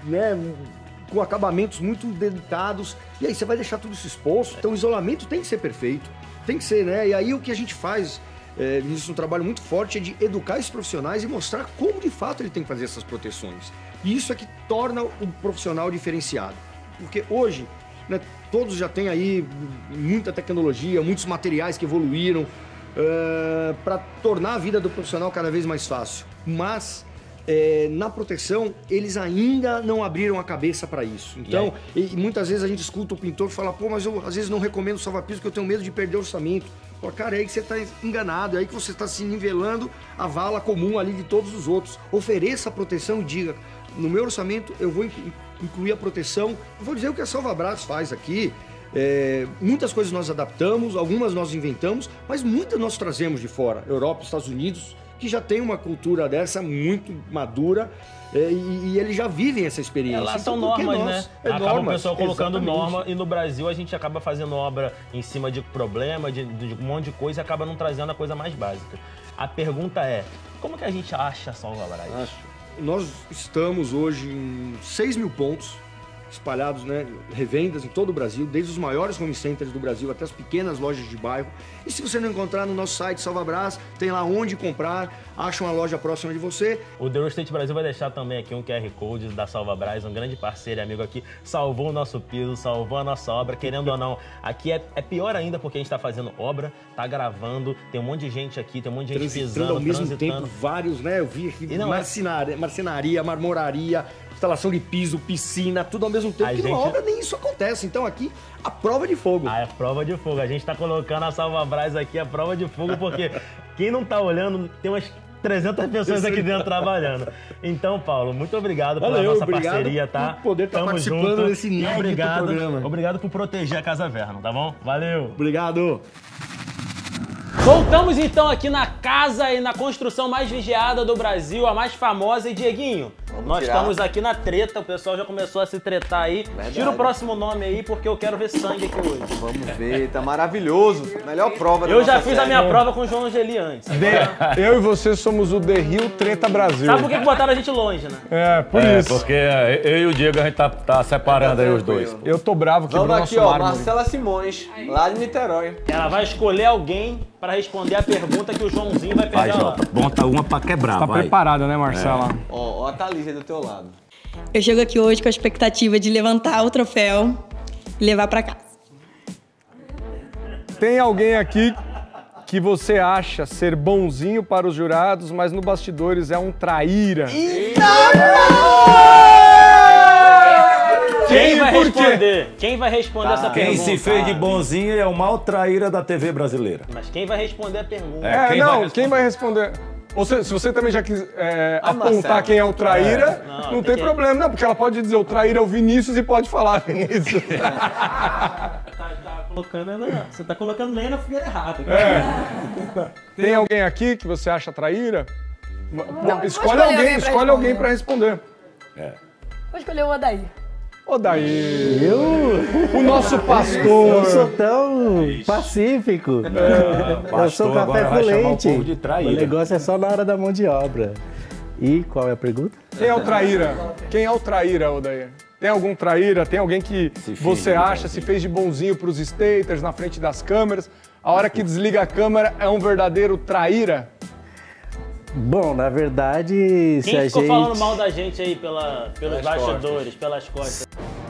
com acabamentos muito delicados. E aí você vai deixar tudo isso exposto. Então, o isolamento tem que ser perfeito. Tem que ser, né? E aí o que a gente faz, Vinícius, um trabalho muito forte, é de educar esses profissionais e mostrar como de fato ele tem que fazer essas proteções. E isso é que torna o profissional diferenciado. Porque hoje, todos já têm aí muita tecnologia, muitos materiais que evoluíram para tornar a vida do profissional cada vez mais fácil. Mas na proteção, eles ainda não abriram a cabeça para isso. Então, e muitas vezes a gente escuta o pintor falar: pô, mas eu às vezes não recomendo salva-piso porque eu tenho medo de perder orçamento. Pô, cara, é aí que você está enganado, é aí que você está se nivelando a vala comum ali de todos os outros. Ofereça a proteção e diga: no meu orçamento eu vou incluir a proteção. Eu vou dizer o que a Salvabras faz aqui. Muitas coisas nós adaptamos, algumas nós inventamos, mas muitas nós trazemos de fora. Europa, Estados Unidos, que já tem uma cultura dessa muito madura e eles já vivem essa experiência. Lá são então, normas, né? Acaba o pessoal colocando norma e no Brasil a gente acaba fazendo obra em cima de problema, de um monte de coisa e acaba não trazendo a coisa mais básica. A pergunta é: como que a gente acha a Salvabras? Nós estamos hoje em 6 mil pontos espalhados, revendas em todo o Brasil, desde os maiores home centers do Brasil até as pequenas lojas de bairro. E se você não encontrar no nosso site Salvabras, tem lá onde comprar, acha uma loja próxima de você. O The Real Estate Brasil vai deixar também aqui um QR Code da Salvabras, um grande parceiro e amigo aqui, salvou o nosso piso, salvou a nossa obra, querendo ou não. Aqui é pior ainda porque a gente está fazendo obra, tá gravando, tem um monte de gente aqui, tem um monte de gente pisando, ao mesmo tempo, vários, eu vi aqui, marcenaria, marmoraria, instalação de piso, piscina, tudo ao mesmo tempo. Porque numa obra nem isso acontece. Então aqui, a prova de fogo. É a prova de fogo. A gente tá colocando a Salvabras aqui, a prova de fogo, porque quem não tá olhando, tem umas 300 pessoas aqui dentro trabalhando. Então, Paulo, muito obrigado pela nossa parceria, tá? Por poder estar participando desse inédito programa. Obrigado por proteger a Casa Verno, tá bom? Valeu. Obrigado. Voltamos então aqui na casa e na construção mais vigiada do Brasil, a mais famosa. E Dieguinho, nós estamos aqui na treta, o pessoal já começou a se tretar aí. Verdade. Tira o próximo nome aí, porque eu quero ver sangue aqui hoje. Vamos ver, tá maravilhoso. Melhor prova da Eu já fiz a minha prova com o João Angeli antes. Eu e você somos o The Real Treta Brasil. Sabe por que botaram a gente longe, né? Por isso. Porque eu e o Diego, a gente tá separando aí os dois. Eu tô bravo que Vamos aqui, ó, Marcela Simões, lá de Niterói. Ela vai escolher alguém para responder a pergunta que o Joãozinho vai pegar lá. Bota uma pra quebrar, Tá preparada, né, Marcela? Ó, a Thalys aí do teu lado. Eu chego aqui hoje com a expectativa de levantar o troféu e levar pra casa. Tem alguém aqui que você acha ser bonzinho para os jurados, mas no bastidores é um traíra? Quem vai responder? Quem vai responder essa pergunta? Quem se fez de bonzinho é o maior traíra da TV brasileira. Mas quem vai responder a pergunta? Quem vai responder? Ou se você também já quiser apontar quem é o traíra, não tem problema, não, porque ela pode dizer o traíra é o Vinícius e pode falar isso. Você tá colocando lenha na fogueira errada. Tem alguém aqui que você acha traíra? Não, escolhe alguém pra responder. Vou escolher o Odair. Odair, o nosso pastor. Eu sou tão pacífico. Eu sou café com leite. O negócio é só na hora da mão de obra. E qual é a pergunta? Quem é o traíra? Quem é o traíra, Odair? Tem algum traíra? Tem alguém que você acha se fez de bonzinho pros staters na frente das câmeras, A hora que desliga a câmera é um verdadeiro traíra? Bom, na verdade, se a Quem ficou gente... falando mal da gente aí pelos bastidores, pelas costas?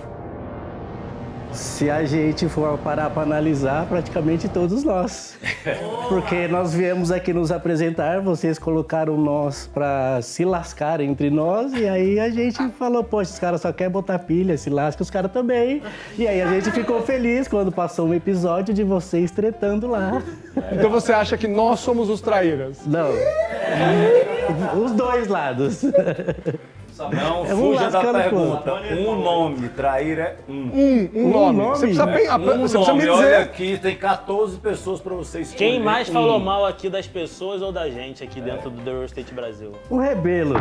Se a gente for parar para analisar, praticamente todos nós. Porque nós viemos aqui nos apresentar, vocês colocaram nós para se lascar entre nós, e aí a gente falou, poxa, os caras só querem botar pilha, se lasca os caras também. E aí a gente ficou feliz quando passou um episódio de vocês tretando lá. Então você acha que nós somos os traíras? Não. Os dois lados. Não fuja da pergunta. Um nome, trair é um. Um nome. Você precisa me dizer. Olha aqui, tem 14 pessoas para vocês escolher. Quem mais falou mal aqui das pessoas ou da gente aqui dentro do The Real Estate Brasil? O Rebelo.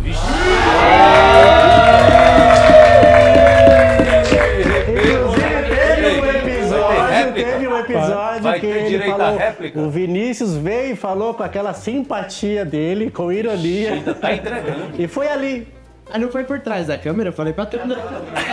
Teve um episódio que ele falou, o Vinícius veio e falou com aquela simpatia dele, com ironia. Ainda tá entregando. E foi ali. Ah, não foi por trás da câmera? Eu falei pra todo mundo.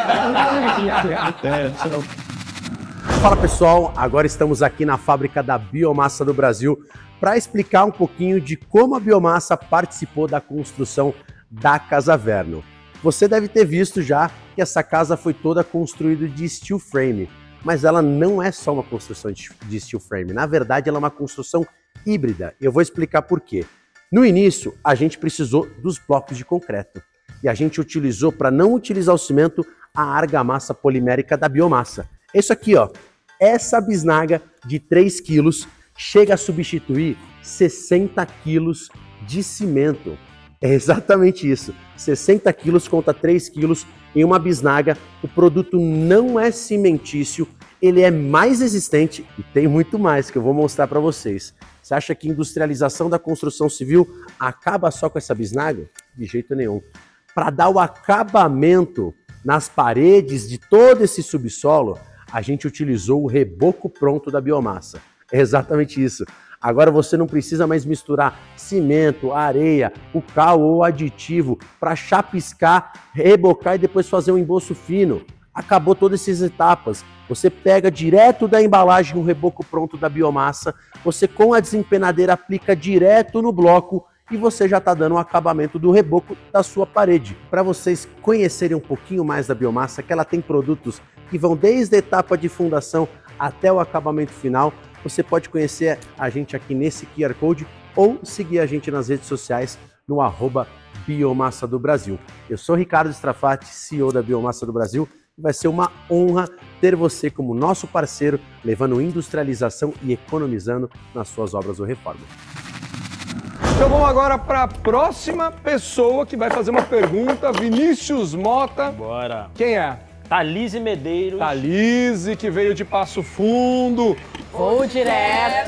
Fala pessoal, agora estamos aqui na fábrica da Biomassa do Brasil para explicar um pouquinho de como a biomassa participou da construção da Casa Verno. Você deve ter visto já que essa casa foi toda construída de steel frame, mas ela não é só uma construção de steel frame, na verdade ela é uma construção híbrida. Eu vou explicar por quê. No início, a gente precisou dos blocos de concreto e a gente utilizou, para não utilizar o cimento, a argamassa polimérica da biomassa. Isso aqui, ó, essa bisnaga de 3 quilos chega a substituir 60 quilos de cimento. É exatamente isso, 60 quilos contra 3 quilos em uma bisnaga. O produto não é cimentício, ele é mais resistente e tem muito mais que eu vou mostrar para vocês. Você acha que a industrialização da construção civil acaba só com essa bisnaga? De jeito nenhum. Para dar o acabamento nas paredes de todo esse subsolo, a gente utilizou o reboco pronto da biomassa. É exatamente isso. Agora você não precisa mais misturar cimento, areia, o cal ou aditivo para chapiscar, rebocar e depois fazer um embolso fino. Acabou todas essas etapas. Você pega direto da embalagem o reboco pronto da biomassa, você com a desempenadeira aplica direto no bloco e você já está dando um acabamento do reboco da sua parede. Para vocês conhecerem um pouquinho mais da biomassa, que ela tem produtos que vão desde a etapa de fundação até o acabamento final, você pode conhecer a gente aqui nesse QR Code ou seguir a gente nas redes sociais no @Biomassa do Brasil. Eu sou Ricardo Strafati, CEO da Biomassa do Brasil, e vai ser uma honra ter você como nosso parceiro, levando industrialização e economizando nas suas obras ou reformas. Então vamos agora para a próxima pessoa que vai fazer uma pergunta, Vinícius Mota. Bora. Quem é? Thalise Medeiros. Thalise, que veio de Passo Fundo. Voo direto.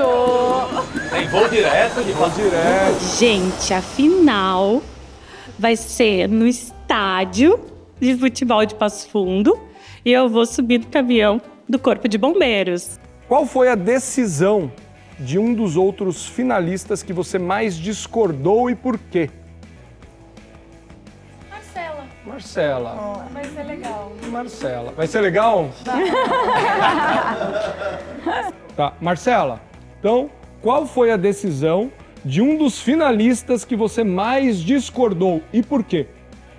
Tem voo direto? Voo direto. Gente, a final vai ser no estádio de futebol de Passo Fundo e eu vou subir no caminhão do Corpo de Bombeiros. Qual foi a decisão de um dos outros finalistas que você mais discordou e por quê? Marcela. Vai ser legal. Marcela. Vai ser legal? Tá, Marcela, então, qual foi a decisão de um dos finalistas que você mais discordou e por quê?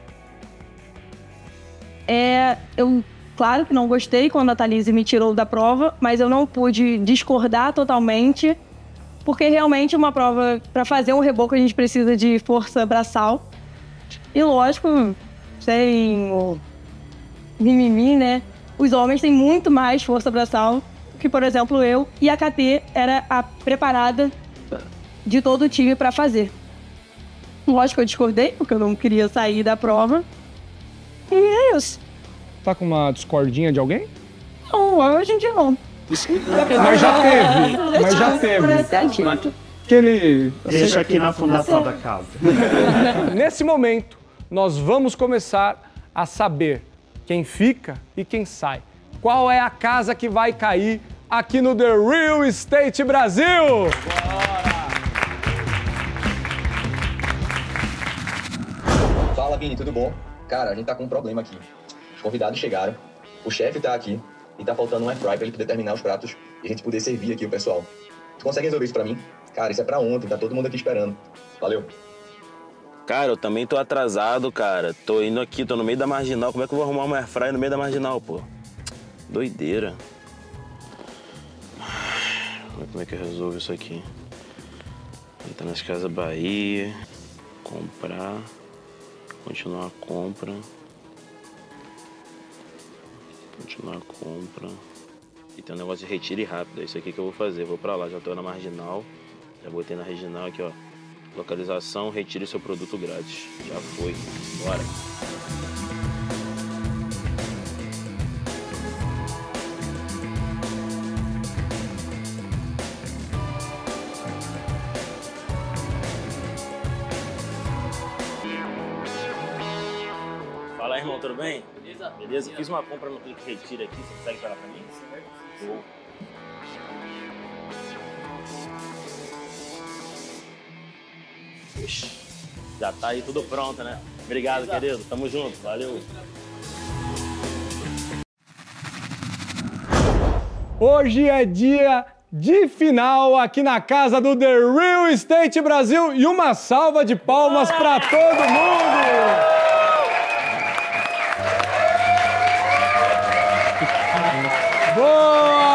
Eu, claro que não gostei quando a Thalise me tirou da prova, mas eu não pude discordar totalmente, porque realmente uma prova, para fazer um reboco, a gente precisa de força braçal. E lógico, sem o mimimi, né? Os homens têm muito mais força braçal que, por exemplo, eu. E a KT era a preparada de todo o time para fazer. Lógico que eu discordei, porque eu não queria sair da prova. E é isso. Tá com uma discordinha de alguém? Não, hoje em dia não. Mas já teve. Mas já teve. Que ele... Deixa aqui na fundação da casa. Nesse momento, nós vamos começar a saber quem fica e quem sai. Qual é a casa que vai cair aqui no The Real Estate Brasil? Fala, Vini, tudo bom? Cara, a gente tá com um problema aqui. Os convidados chegaram, o chefe tá aqui e tá faltando um air fry pra ele poder terminar os pratos e a gente poder servir aqui o pessoal. Tu consegue resolver isso pra mim? Cara, isso é pra ontem, tá todo mundo aqui esperando. Valeu. Cara, eu também tô atrasado, cara. Tô indo aqui, tô no meio da Marginal. Como é que eu vou arrumar uma airfryer no meio da Marginal, pô? Doideira. Como é que eu resolvo isso aqui? Entrar nas Casas Bahia, comprar, continuar a compra, continuar a compra. E tem um negócio de retire rápido, é isso aqui que eu vou fazer. Vou pra lá, já tô na Marginal, já botei na Regional aqui, ó. Localização, retire seu produto grátis. Já foi, bora. Fala aí, irmão, tudo bem? Beleza? Beleza? Fiz uma compra no Clique Retire aqui, você consegue parar pra mim? Certo. Já tá aí tudo pronto, né? Obrigado, querido. Tamo junto. Valeu. Hoje é dia de final aqui na casa do The Real Estate Brasil e uma salva de palmas para todo mundo! Boa!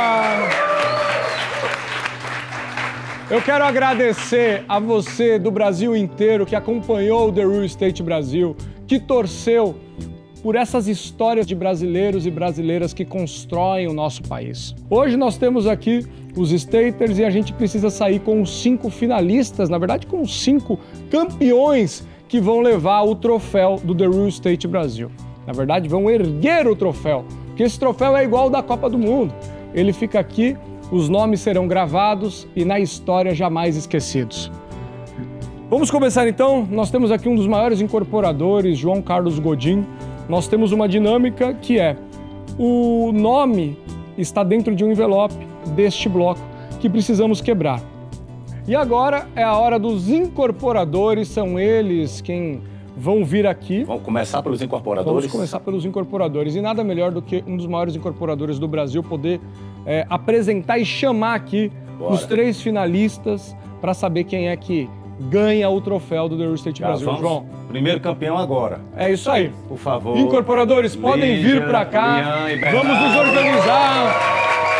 Eu quero agradecer a você do Brasil inteiro que acompanhou o The Real Estate Brasil, que torceu por essas histórias de brasileiros e brasileiras que constroem o nosso país. Hoje nós temos aqui os Staters e a gente precisa sair com os 5 finalistas, na verdade com os 5 campeões que vão levar o troféu do The Real Estate Brasil. Na verdade, vão erguer o troféu, porque esse troféu é igual ao da Copa do Mundo. Ele fica aqui, os nomes serão gravados e na história jamais esquecidos. Vamos começar então? Nós temos aqui um dos maiores incorporadores, João Carlos Godin. Nós temos uma dinâmica que é, o nome está dentro de um envelope deste bloco que precisamos quebrar. E agora é a hora dos incorporadores, são eles quem vão vir aqui. Vamos começar pelos incorporadores? Vamos começar pelos incorporadores. E nada melhor do que um dos maiores incorporadores do Brasil poder apresentar e chamar aqui os 3 finalistas para saber quem é que ganha o troféu do The Real Estate Brasil. Vamos. João. Primeiro campeão agora. É isso aí. Por favor. Incorporadores, podem vir para cá. Vamos nos organizar.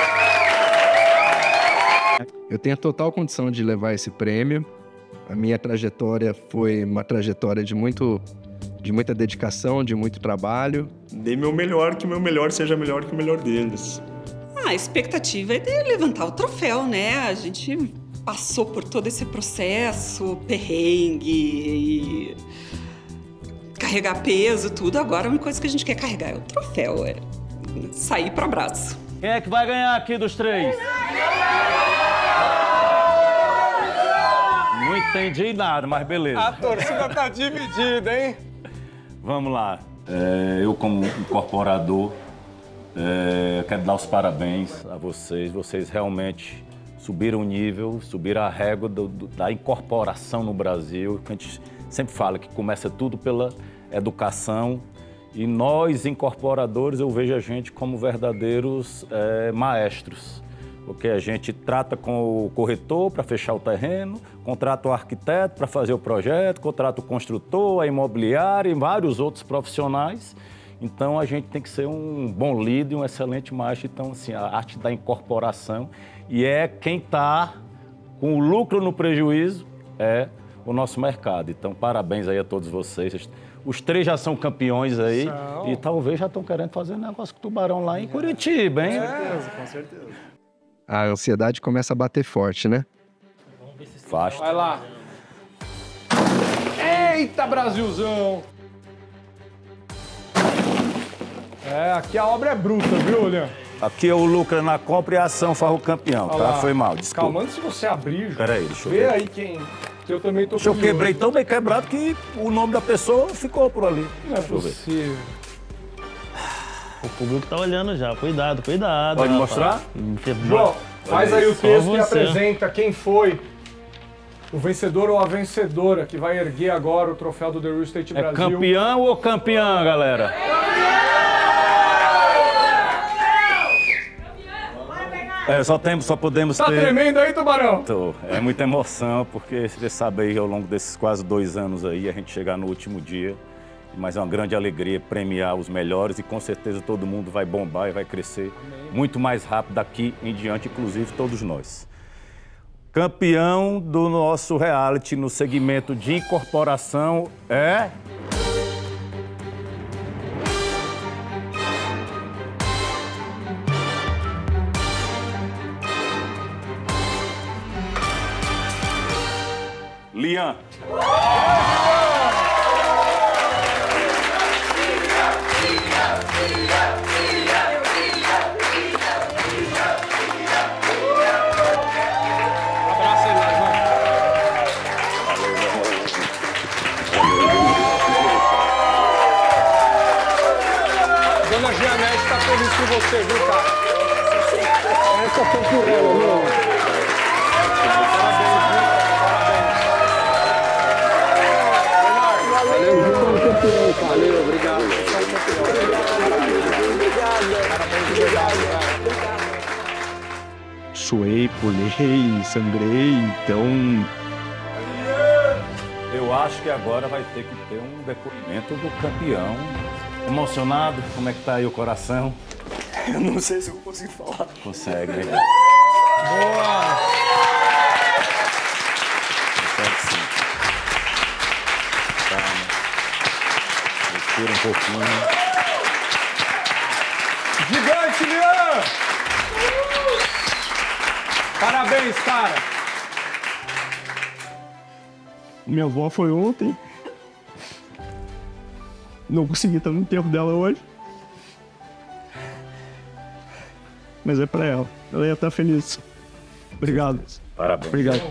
Eu tenho a total condição de levar esse prêmio. A minha trajetória foi uma trajetória de muita dedicação, de muito trabalho. Dei meu melhor, que o meu melhor seja melhor que o melhor deles. A expectativa é de levantar o troféu, né? A gente passou por todo esse processo, perrengue, e carregar peso, tudo. Agora a única coisa que a gente quer carregar é o troféu, é sair para abraço. Quem é que vai ganhar aqui dos 3? Não entendi nada, mas beleza. A torcida tá dividida, hein? Vamos lá. Eu, como incorporador, quero dar os parabéns a vocês. Vocês realmente subiram o nível, subiram a régua da incorporação no Brasil. A gente sempre fala que começa tudo pela educação. E nós, incorporadores, eu vejo a gente como verdadeiros maestros. Porque a gente trata com o corretor para fechar o terreno, contrata o arquiteto para fazer o projeto, contrata o construtor, a imobiliária e vários outros profissionais. Então, a gente tem que ser um bom líder, um excelente maestro. Então, assim, a arte da incorporação. E quem está com o lucro no prejuízo é o nosso mercado. Então, parabéns aí a todos vocês. Os 3 já são campeões aí e talvez já estão querendo fazer um negócio com o Tubarão lá em Curitiba, hein? Com certeza, com certeza. A ansiedade começa a bater forte, né? Faz. Vai lá. Eita, Brasilzão! Aqui a obra é bruta, viu, Leandro? Aqui o lucro na compra e a ação faz o campeão, tá? Foi mal, desculpa. Calma, antes de você abrir, peraí, deixa eu ver ver. aí quem... Eu também tô Eu quebrei tão bem quebrado que o nome da pessoa ficou por ali. Não é possível. O público tá olhando já. Cuidado, cuidado. Pode rapaz. mostrar? João, faz aí o texto e você. apresenta quem foi o vencedor ou a vencedora que vai erguer agora o troféu do The Real Estate É Brasil. campeão ou campeã, galera? Só podemos ter... Tá tremendo aí, Tubarão? Tô. É muita emoção, porque você sabe aí, ao longo desses quase 2 anos aí, a gente chegar no último dia, mas é uma grande alegria premiar os melhores e com certeza todo mundo vai bombar e vai crescer muito mais rápido daqui em diante, inclusive todos nós. Campeão do nosso reality no segmento de incorporação é... Lian. Dona Gianete tá feliz com você, viu, cara? Essa foi por ela, meu. Valeu, obrigado. Suei, pulei, sangrei, então... Eu acho que agora vai ter que ter um depoimento do campeão. Emocionado? Como é que tá aí o coração? Eu não sei se eu consigo falar. Consegue, né? Boa! Consegue sim. Calma. Respira um pouquinho. Gigante, Lian! Parabéns, cara! Minha avó foi ontem. Não consegui estar no enterro dela hoje. Mas é pra ela. Ela ia estar feliz. Obrigado. Parabéns. Obrigado.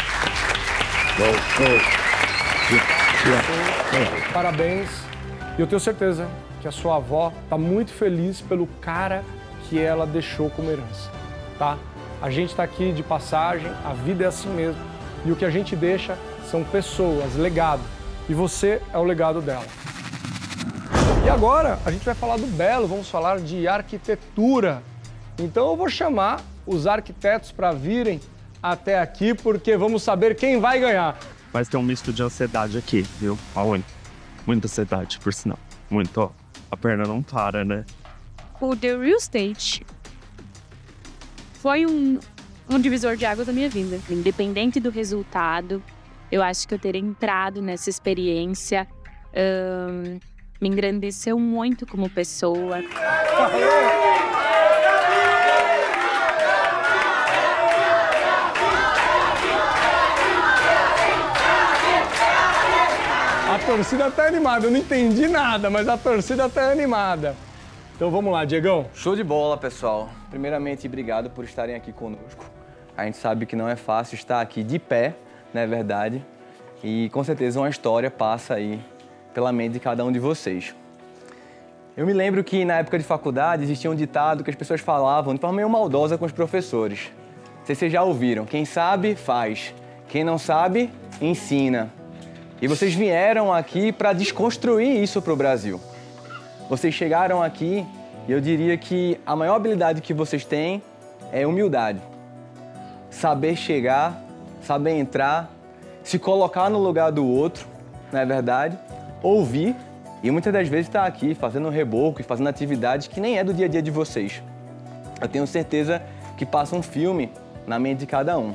Parabéns. E eu tenho certeza que a sua avó tá muito feliz pelo cara que ela deixou como herança, tá? A gente tá aqui de passagem, a vida é assim mesmo. E o que a gente deixa são pessoas, legado. E você é o legado dela. E agora a gente vai falar do belo, vamos falar de arquitetura. Então eu vou chamar os arquitetos para virem até aqui, porque vamos saber quem vai ganhar. Mas tem um misto de ansiedade aqui, viu? Aonde? Muita ansiedade, por sinal. Muito, ó. A perna não para, né? O The Real Estate foi um divisor de águas da minha vida. Independente do resultado, eu acho que eu ter entrado nessa experiência me engrandeceu muito como pessoa. A torcida tá animada, eu não entendi nada, mas a torcida tá animada. Então vamos lá, Diegão. Show de bola, pessoal. Primeiramente, obrigado por estarem aqui conosco. A gente sabe que não é fácil estar aqui de pé, não é verdade? E com certeza uma história passa aí pela mente de cada um de vocês. Eu me lembro que na época de faculdade existia um ditado que as pessoas falavam de forma meio maldosa com os professores. Não sei se vocês já ouviram. Quem sabe, faz. Quem não sabe, ensina. E vocês vieram aqui para desconstruir isso para o Brasil. Vocês chegaram aqui e eu diria que a maior habilidade que vocês têm é humildade. Saber chegar, saber entrar, se colocar no lugar do outro, não é verdade? Ouvir e muitas das vezes estar aqui fazendo reboco e fazendo atividades que nem é do dia a dia de vocês. Eu tenho certeza que passa um filme na mente de cada um.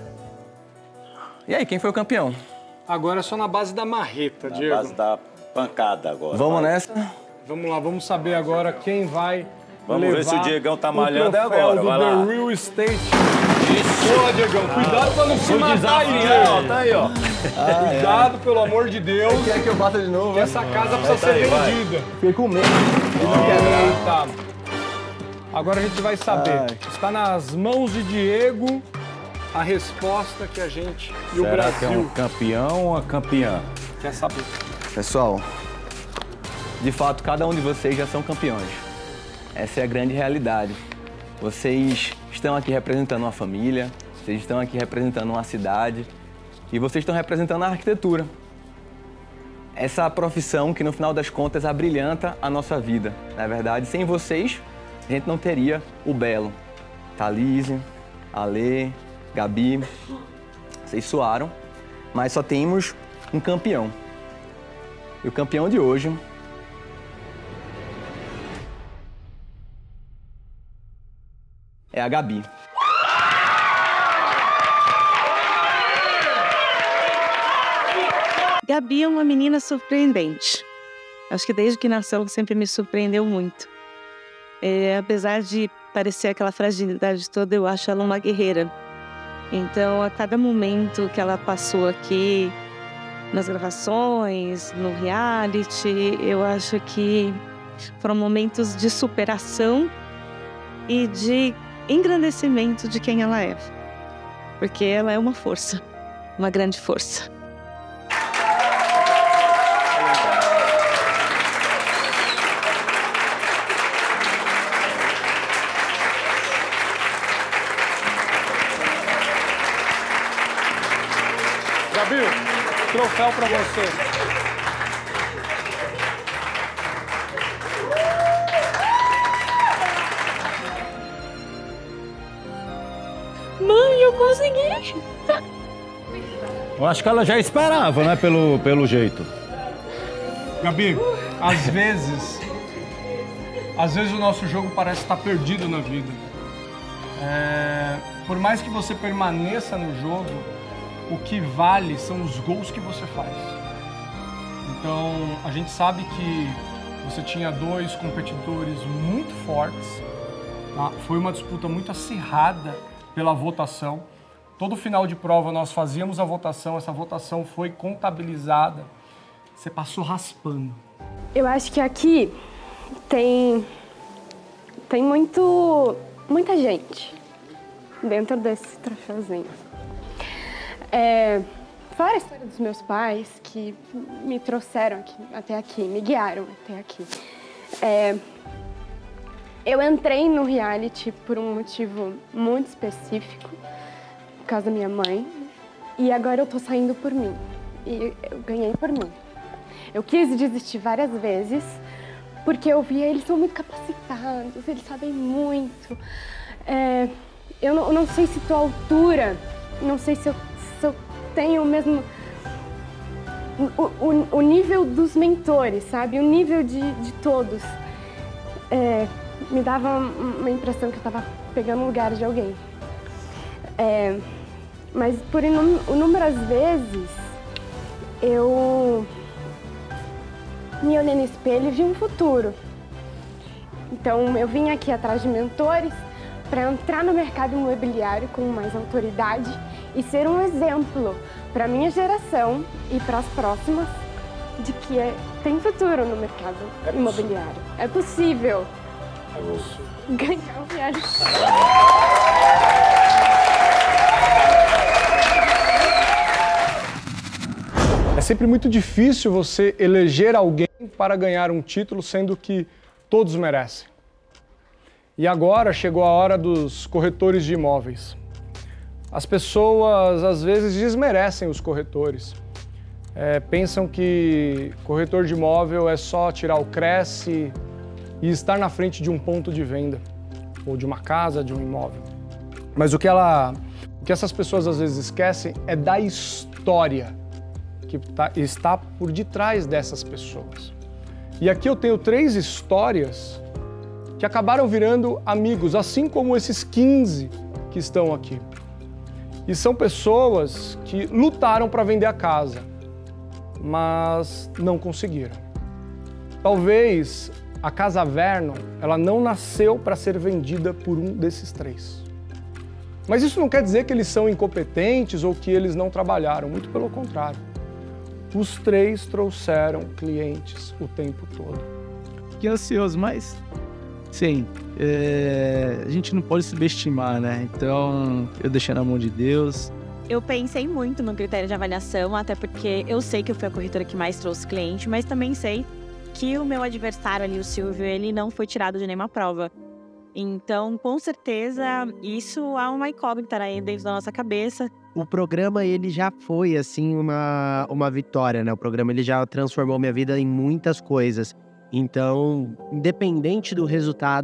E aí, quem foi o campeão? Agora é só na base da marreta, Diego. Na base da pancada agora. Vamos nessa? Vamos lá, vamos saber agora quem vai Vamos levar ver se o Diegão tá malhando o troféu agora, do vai lá. The Real Estate. Boa, Diegão. Cuidado pra não se matar aí, Diego. Tá aí, ó. Cuidado, pelo amor de Deus. Quer que eu bata de novo? Que essa casa precisa ser vendida. Fiquei com medo. Eita. Agora a gente vai saber. Está nas mãos de Diego a resposta que a gente e o Será Brasil... que é um campeão ou uma campeã? Quer saber? Pessoal, de fato, cada um de vocês já são campeões. Essa é a grande realidade. Vocês estão aqui representando uma família, vocês estão aqui representando uma cidade e vocês estão representando a arquitetura. Essa profissão que, no final das contas, abrilhanta a nossa vida. Na verdade, sem vocês, a gente não teria o belo. Thalise, Ale, Gabi, vocês suaram, mas só temos um campeão. E o campeão de hoje é a Gabi. Gabi é uma menina surpreendente. Acho que desde que nasceu sempre me surpreendeu muito. Apesar de parecer aquela fragilidade toda, eu acho ela uma guerreira. Então, a cada momento que ela passou aqui, nas gravações, no reality, eu acho que foram momentos de superação e de engrandecimento de quem ela é. Porque ela é uma força, uma grande força. Gabi, troféu pra você. Mãe, eu consegui! Eu acho que ela já esperava, né? Pelo jeito. Gabi, às vezes o nosso jogo parece estar perdido na vida. Por mais que você permaneça no jogo, o que vale são os gols que você faz. Então, a gente sabe que você tinha 2 competidores muito fortes, tá? Foi uma disputa muito acirrada pela votação. Todo final de prova nós fazíamos a votação, essa votação foi contabilizada. Você passou raspando. Eu acho que aqui tem muita gente dentro desse troféuzinho. Fora a história dos meus pais, que me trouxeram até aqui, me guiaram até aqui. Eu entrei no reality por um motivo muito específico, por causa da minha mãe, e agora eu tô saindo por mim. E eu ganhei por mim. Eu quis desistir várias vezes, porque eu via eles são muito capacitados, eles sabem muito. Eu não sei se tô à altura, não sei se eu tenho o mesmo... O nível dos mentores, sabe? O nível de todos. Me dava uma impressão que eu estava pegando o lugar de alguém. Mas por inúmeras vezes, eu me olhei no espelho e vi um futuro. Então, eu vim aqui atrás de mentores para entrar no mercado imobiliário com mais autoridade e ser um exemplo para a minha geração e para as próximas de que tem futuro no mercado imobiliário. É possível ganhar um reality. É sempre muito difícil você eleger alguém para ganhar um título, sendo que todos merecem. E agora chegou a hora dos corretores de imóveis. As pessoas, às vezes, desmerecem os corretores. Pensam que corretor de imóvel é só tirar o Cresce e estar na frente de um ponto de venda, ou de uma casa, de um imóvel. Mas o que essas pessoas, às vezes, esquecem é da história que está por detrás dessas pessoas. E aqui eu tenho 3 histórias que acabaram virando amigos, assim como esses 15 que estão aqui. E são pessoas que lutaram para vender a casa, mas não conseguiram. Talvez a Casa Vernon, ela não nasceu para ser vendida por um desses 3. Mas isso não quer dizer que eles são incompetentes ou que eles não trabalharam, muito pelo contrário. Os 3 trouxeram clientes o tempo todo. Fiquei ansioso, mas sim, a gente não pode subestimar, né? Então, eu deixei na mão de Deus. Eu pensei muito no critério de avaliação, até porque eu sei que eu fui a corretora que mais trouxe cliente, mas também sei que o meu adversário ali, o Silvio, ele não foi tirado de nenhuma prova. Então, com certeza, isso é uma incógnita aí dentro da nossa cabeça. O programa, ele já foi, assim, uma vitória, né? O programa, ele já transformou minha vida em muitas coisas. Então, independente do resultado,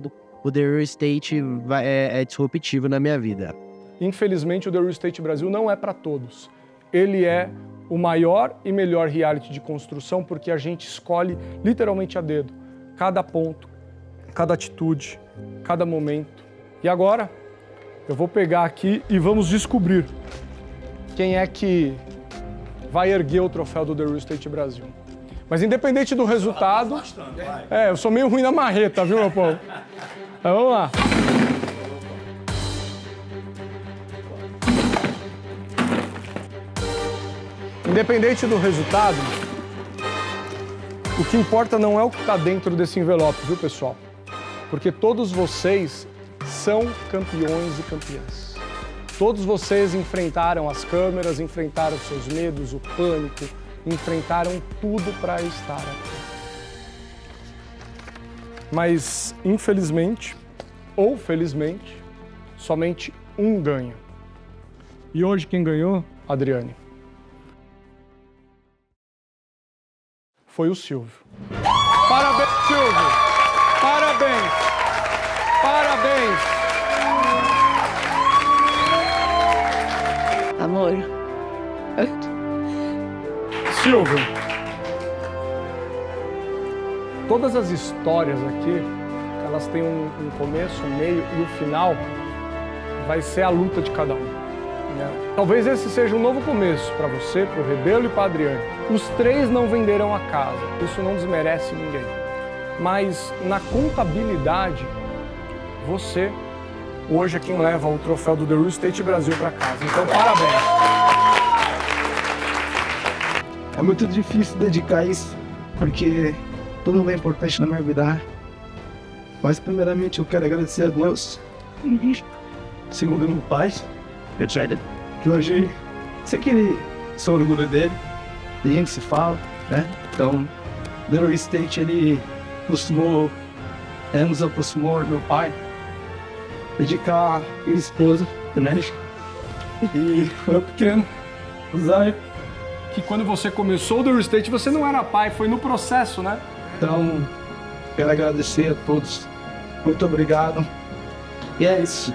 o The Real Estate é disruptivo na minha vida. Infelizmente, o The Real Estate Brasil não é para todos. Ele é o maior e melhor reality de construção porque a gente escolhe literalmente a dedo cada ponto, cada atitude, cada momento. E agora, eu vou pegar aqui e vamos descobrir quem é que vai erguer o troféu do The Real Estate Brasil. Mas independente do resultado... eu sou meio ruim na marreta, viu, meu povo? Então, vamos lá. Independente do resultado, o que importa não é o que está dentro desse envelope, viu, pessoal? Porque todos vocês são campeões e campeãs. Todos vocês enfrentaram as câmeras, enfrentaram seus medos, o pânico, enfrentaram tudo para estar aqui. Mas, infelizmente, ou felizmente, somente um ganha. E hoje quem ganhou, Adriane, foi o Silvio. Parabéns, Silvio! Parabéns! Parabéns! Amor. Silvio, todas as histórias aqui, elas têm um começo, um meio e o final vai ser a luta de cada um. Talvez esse seja um novo começo para você, para o Rebelo e para a Adriane. Os três não venderão a casa, isso não desmerece ninguém. Mas na contabilidade, você hoje é quem leva o troféu do The Real Estate Brasil para casa. Então, parabéns! É muito difícil dedicar isso, porque todo mundo é importante na minha vida. Mas primeiramente eu quero agradecer a Deus, segundo meu pai, que hoje sei que ele sou orgulho dele, a gente se fala, né? Então, The Real Estate, ele nos aproximou do meu pai, dedicar a minha esposa, né? E foi pequeno, Zay. Que quando você começou o The Real Estate, você não era pai, foi no processo, né? Então, quero agradecer a todos. Muito obrigado. E é isso.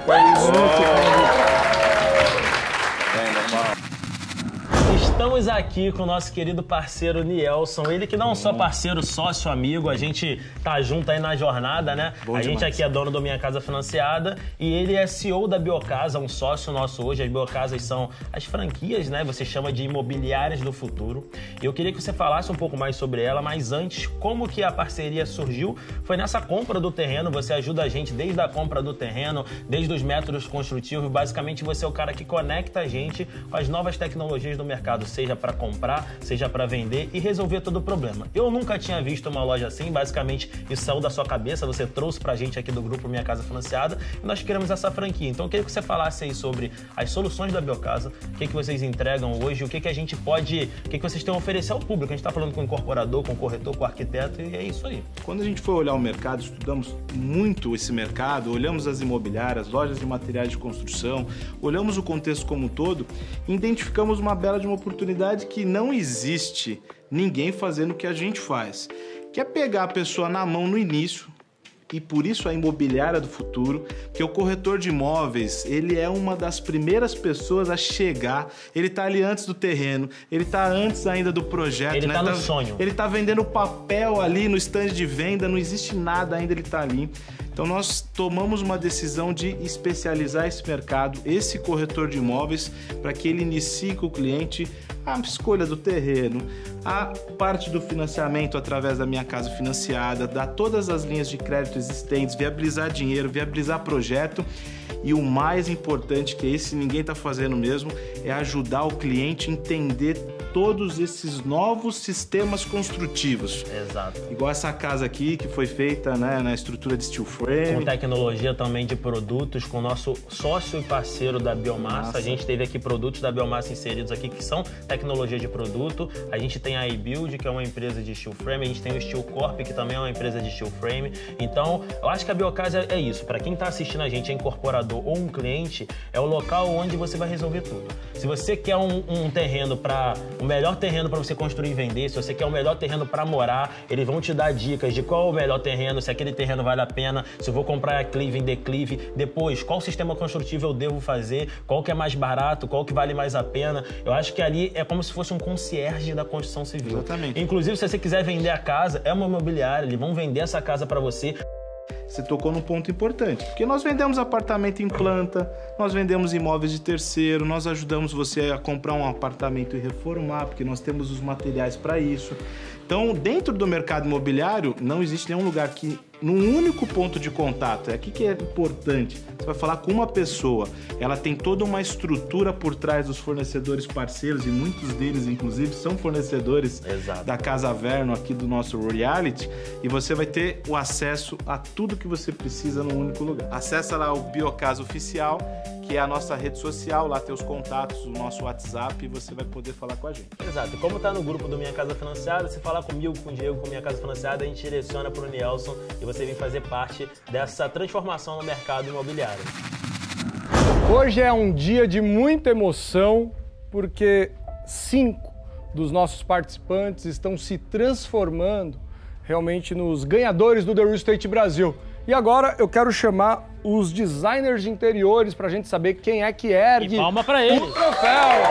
Estamos aqui com o nosso querido parceiro Nielson, ele que não só parceiro, sócio, amigo, a gente tá junto aí na jornada, né? A gente aqui é dono do Minha Casa Financiada e ele é CEO da Biocasa, um sócio nosso hoje. As Biocasas são as franquias, né? Você chama de imobiliárias do futuro. Eu queria que você falasse um pouco mais sobre ela, mas antes, como que a parceria surgiu? Foi nessa compra do terreno, você ajuda a gente desde a compra do terreno, desde os métodos construtivos, basicamente você é o cara que conecta a gente com as novas tecnologias do mercado, seja para comprar, seja para vender e resolver todo o problema. Eu nunca tinha visto uma loja assim, basicamente isso saiu da sua cabeça, você trouxe pra gente aqui do grupo Minha Casa Financiada e nós queremos essa franquia. Então eu queria que você falasse aí sobre as soluções da Biocasa, o que vocês entregam hoje, o que a gente pode, o que vocês têm a oferecer ao público. A gente tá falando com o incorporador, com o corretor, com o arquiteto e é isso aí. Quando a gente foi olhar o mercado, estudamos muito esse mercado, olhamos as imobiliárias, lojas de materiais de construção, olhamos o contexto como um todo e identificamos uma bela de uma oportunidade que não existe ninguém fazendo o que a gente faz, que é pegar a pessoa na mão no início, e por isso a imobiliária do futuro, que o corretor de imóveis, ele é uma das primeiras pessoas a chegar, ele tá ali antes do terreno, ele tá antes ainda do projeto, ele tá no sonho. Ele tá vendendo papel ali no stand de venda, não existe nada ainda, ele tá ali. Então nós tomamos uma decisão de especializar esse mercado, esse corretor de imóveis, para que ele inicie com o cliente a escolha do terreno, a parte do financiamento através da Minha Casa Financiada, dar todas as linhas de crédito existentes, viabilizar dinheiro, viabilizar projeto e o mais importante, que esse ninguém está fazendo mesmo, é ajudar o cliente a entender todos esses novos sistemas construtivos. Exato. Igual essa casa aqui, que foi feita, né, na estrutura de steel frame. Com tecnologia também de produtos, com o nosso sócio e parceiro da Biomassa. A gente teve aqui produtos da Biomassa inseridos aqui, que são tecnologia de produto. A gente tem a iBuild, que é uma empresa de steel frame. A gente tem o Steel Corp, que também é uma empresa de steel frame. Então, eu acho que a Biocasa é isso. Para quem está assistindo a gente, é incorporador ou um cliente, é o local onde você vai resolver tudo. Se você quer um terreno para o melhor terreno para você construir e vender, se você quer o melhor terreno para morar, eles vão te dar dicas de qual é o melhor terreno, se aquele terreno vale a pena, se eu vou comprar aclive em declive, depois, qual sistema construtivo eu devo fazer, qual que é mais barato, qual que vale mais a pena. Eu acho que ali é como se fosse um concierge da construção civil. Exatamente. Inclusive, se você quiser vender a casa, é uma imobiliária, eles vão vender essa casa para você. Você tocou num ponto importante, porque nós vendemos apartamento em planta, nós vendemos imóveis de terceiro, nós ajudamos você a comprar um apartamento e reformar, porque nós temos os materiais para isso. Então, dentro do mercado imobiliário, não existe nenhum lugar que, num único ponto de contato, é aqui que é importante, você vai falar com uma pessoa, ela tem toda uma estrutura por trás dos fornecedores parceiros, e muitos deles, inclusive, são fornecedores da Casa Verno aqui do nosso reality, e você vai ter o acesso a tudo que você precisa num único lugar. Acessa lá o Biocasa Oficial, que é a nossa rede social, lá tem os contatos, o nosso WhatsApp, e você vai poder falar com a gente. Exato. E como tá no grupo do Minha Casa Financiada, você falar comigo, com o Diego, com Minha Casa Financiada, a gente direciona pro Nelson e você vem fazer parte dessa transformação no mercado imobiliário. Hoje é um dia de muita emoção, porque 5 dos nossos participantes estão se transformando realmente nos ganhadores do The Real Estate Brasil. E agora eu quero chamar os designers de interiores para a gente saber quem é que ergue palma pra eles. o troféu.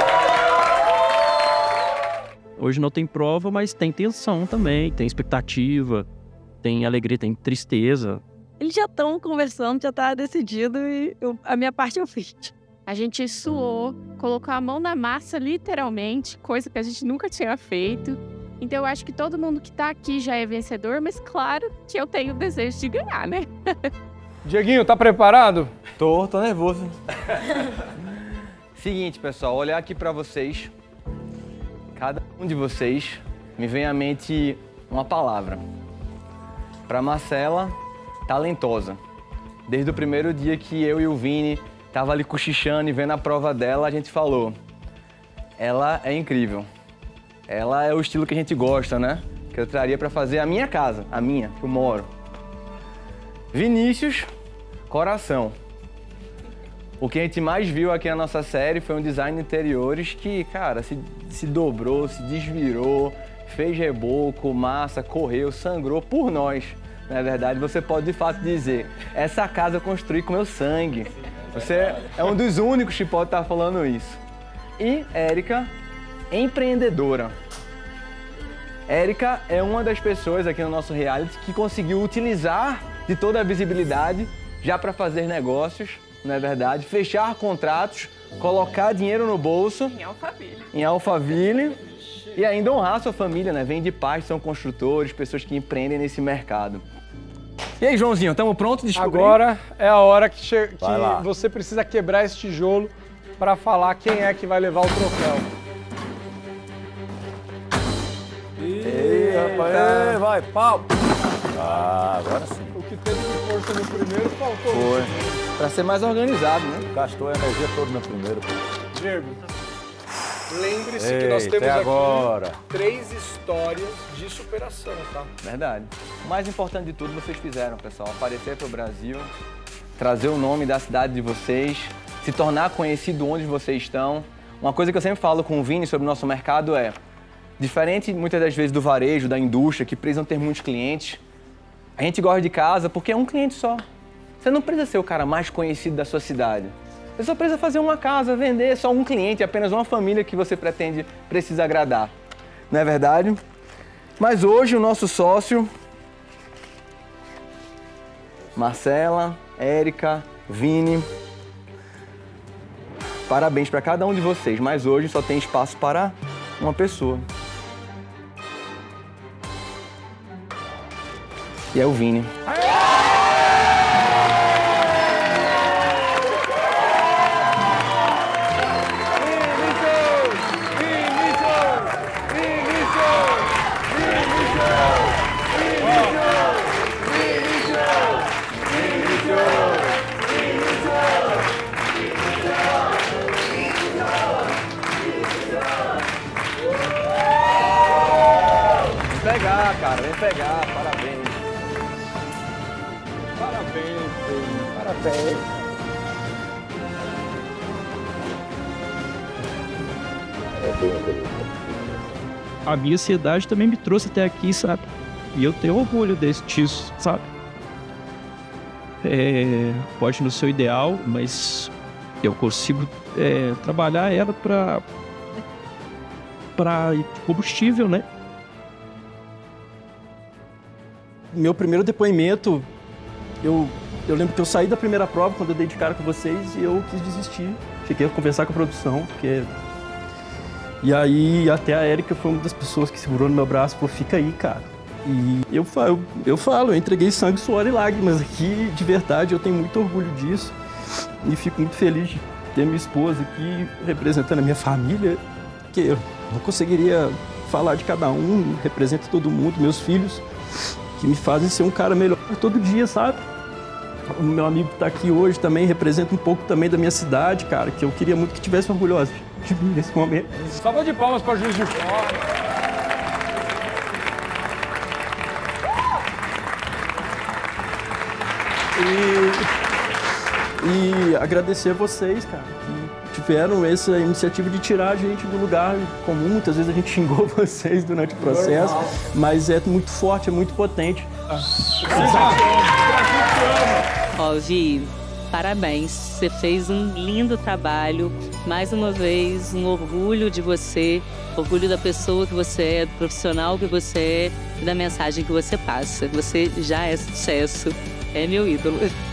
Hoje não tem prova, mas tem tensão também, tem expectativa, tem alegria, tem tristeza. Eles já estão conversando, já tá decidido e a minha parte eu fiz. A gente suou, colocou a mão na massa, literalmente, coisa que a gente nunca tinha feito. Então eu acho que todo mundo que tá aqui já é vencedor, mas claro que eu tenho o desejo de ganhar, né? Dieguinho, tá preparado? Tô nervoso. Seguinte, pessoal, olhar aqui pra vocês. Cada um de vocês me vem à mente uma palavra. Pra Marcela, talentosa. Desde o primeiro dia que eu e o Vini tava ali cochichando e vendo a prova dela, a gente falou: ela é incrível. Ela é o estilo que a gente gosta, né? Que eu traria pra fazer a minha casa, a minha, que eu moro. Vinícius, coração. O que a gente mais viu aqui na nossa série foi um design de interiores que, cara, se dobrou, se desvirou, fez reboco, massa, correu, sangrou por nós. Na verdade, você pode de fato dizer: essa casa eu construí com meu sangue. Você é um dos únicos que pode estar falando isso. E Érica, empreendedora. Érica é uma das pessoas aqui no nosso reality que conseguiu utilizar de toda a visibilidade já para fazer negócios, não é verdade? Fechar contratos, colocar dinheiro no bolso. Em Alphaville. E ainda honrar sua família, né? Vem de paz, são construtores, pessoas que empreendem nesse mercado. E aí, Joãozinho, estamos prontos? Descobrir? Agora é a hora que você precisa quebrar esse tijolo para falar quem é que vai levar o troféu. Ei, rapaz, vai, pau! Ah, agora sim. O que teve de força no primeiro faltou. Foi. Pra ser mais organizado, né? Gastou a energia toda no primeiro. Diego, lembre-se que nós temos aqui agora 3 histórias de superação, tá? Verdade. O mais importante de tudo vocês fizeram, pessoal. Aparecer pro Brasil, trazer o nome da cidade de vocês, se tornar conhecido onde vocês estão. Uma coisa que eu sempre falo com o Vini sobre o nosso mercado é: diferente muitas das vezes do varejo, da indústria, que precisam ter muitos clientes, a gente gosta de casa porque é um cliente só. Você não precisa ser o cara mais conhecido da sua cidade. Você só precisa fazer uma casa, vender só um cliente, apenas uma família que você precisa agradar. Não é verdade? Mas hoje o nosso sócio, Marcela, Érica, Vini, parabéns para cada um de vocês, mas hoje só tem espaço para uma pessoa. E é o Vini. Vem pegar, parabéns. Parabéns, Vini. Parabéns. É bem, a minha ansiedade também me trouxe até aqui, sabe? E eu tenho orgulho disso, sabe? Pode não ser o ideal, mas eu consigo trabalhar ela para combustível, né? Meu primeiro depoimento, eu lembro que eu saí da primeira prova quando eu dei de cara com vocês e eu quis desistir. Cheguei a conversar com a produção, porque... E aí até a Érica foi uma das pessoas que segurou no meu braço e falou, fica aí, cara. E eu entreguei sangue, suor e lágrimas aqui, de verdade, eu tenho muito orgulho disso. E fico muito feliz de ter minha esposa aqui representando a minha família, que eu não conseguiria falar de cada um, representa todo mundo, meus filhos, que me fazem ser um cara melhor todo dia, sabe? O meu amigo que tá aqui hoje também representa um pouco também da minha cidade, cara, que eu queria muito que tivesse orgulhoso de mim nesse momento. Salva de palmas para Juiz de Fora. E agradecer a vocês, cara, que tiveram essa iniciativa de tirar a gente do lugar comum. Muitas vezes a gente xingou vocês durante o processo, mas é muito forte, é muito potente. Ó, Vi, parabéns. Você fez um lindo trabalho. Mais uma vez, um orgulho de você, orgulho da pessoa que você é, do profissional que você é e da mensagem que você passa. Você já é sucesso. É meu ídolo.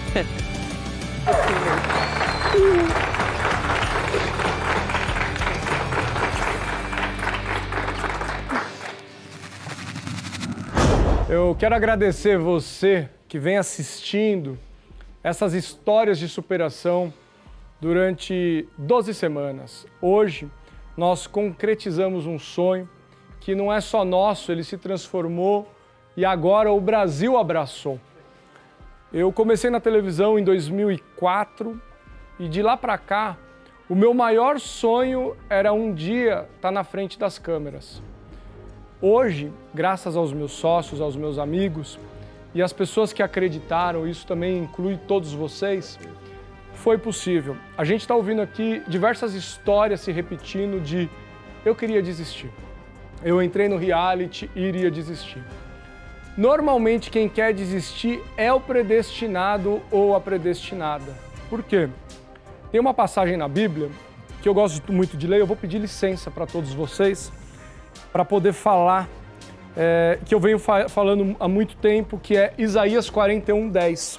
Eu quero agradecer você que vem assistindo essas histórias de superação durante 12 semanas. Hoje, nós concretizamos um sonho que não é só nosso, ele se transformou e agora o Brasil abraçou. Eu comecei na televisão em 2004 e de lá para cá, o meu maior sonho era um dia estar na frente das câmeras. Hoje, graças aos meus sócios, aos meus amigos e às pessoas que acreditaram, isso também inclui todos vocês, foi possível. A gente está ouvindo aqui diversas histórias se repetindo de eu queria desistir. Eu entrei no reality e iria desistir. Normalmente quem quer desistir é o predestinado ou a predestinada. Por quê? Tem uma passagem na Bíblia que eu gosto muito de ler, eu vou pedir licença para todos vocês para poder falar, que eu venho falando há muito tempo, que é Isaías 41:10.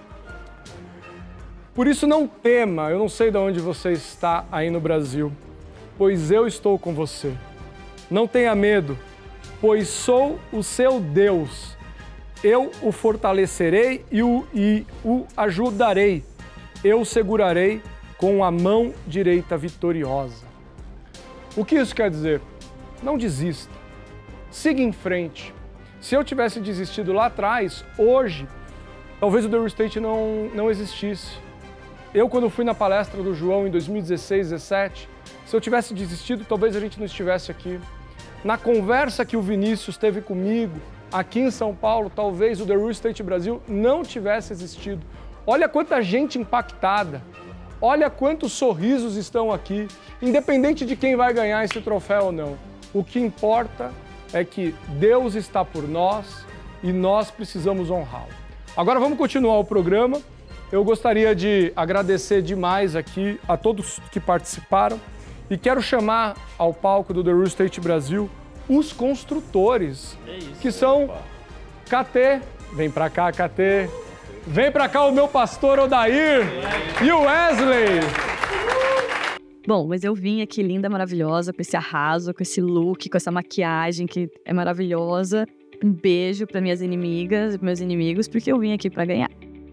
Por isso não tema, eu não sei de onde você está aí no Brasil, pois eu estou com você. Não tenha medo, pois sou o seu Deus. Eu o fortalecerei e o ajudarei. Eu o segurarei com a mão direita vitoriosa. O que isso quer dizer? Não desista. Siga em frente. Se eu tivesse desistido lá atrás, hoje, talvez o The Real Estate não existisse. Eu, quando fui na palestra do João em 2016, 2017, se eu tivesse desistido, talvez a gente não estivesse aqui. Na conversa que o Vinícius teve comigo, aqui em São Paulo, talvez o The Real Estate Brasil não tivesse existido. Olha quanta gente impactada, olha quantos sorrisos estão aqui, independente de quem vai ganhar esse troféu ou não. O que importa é que Deus está por nós e nós precisamos honrá-lo. Agora vamos continuar o programa. Eu gostaria de agradecer demais aqui a todos que participaram e quero chamar ao palco do The Real Estate Brasil os construtores, que são KT, vem pra cá KT, vem pra cá o meu pastor Odair e o Wesley. Bom, mas eu vim aqui linda, maravilhosa, com esse arraso, com esse look, com essa maquiagem que é maravilhosa. Um beijo para minhas inimigas, meus inimigos, porque eu vim aqui para ganhar.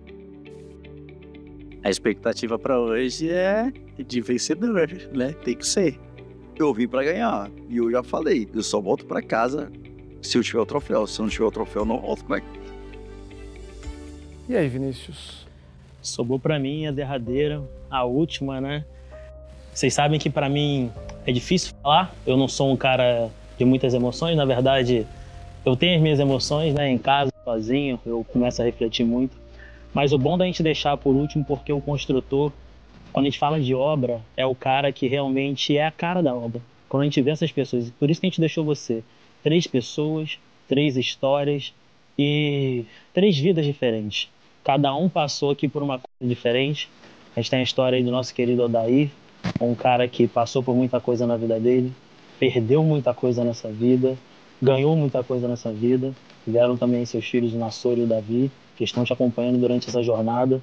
A expectativa para hoje é de vencedor, né? Tem que ser. Eu vim para ganhar e eu já falei, eu só volto para casa se eu tiver o troféu. Se eu não tiver o troféu, eu não volto. Como é que... E aí, Vinícius? Sobrou para mim a derradeira, a última, né? Vocês sabem que para mim é difícil falar. Eu não sou um cara de muitas emoções. Na verdade, eu tenho as minhas emoções, né? Em casa, sozinho, eu começo a refletir muito. Mas o bom da gente deixar por último, porque o construtor, quando a gente fala de obra, é o cara que realmente é a cara da obra. quando a gente vê essas pessoas, por isso que a gente deixou você. 3 pessoas, 3 histórias e 3 vidas diferentes. Cada um passou aqui por uma coisa diferente. A gente tem a história aí do nosso querido Odair, um cara que passou por muita coisa na vida dele, perdeu muita coisa nessa vida, ganhou muita coisa nessa vida. Tiveram também seus filhos, o Nassor e o Davi, que estão te acompanhando durante essa jornada.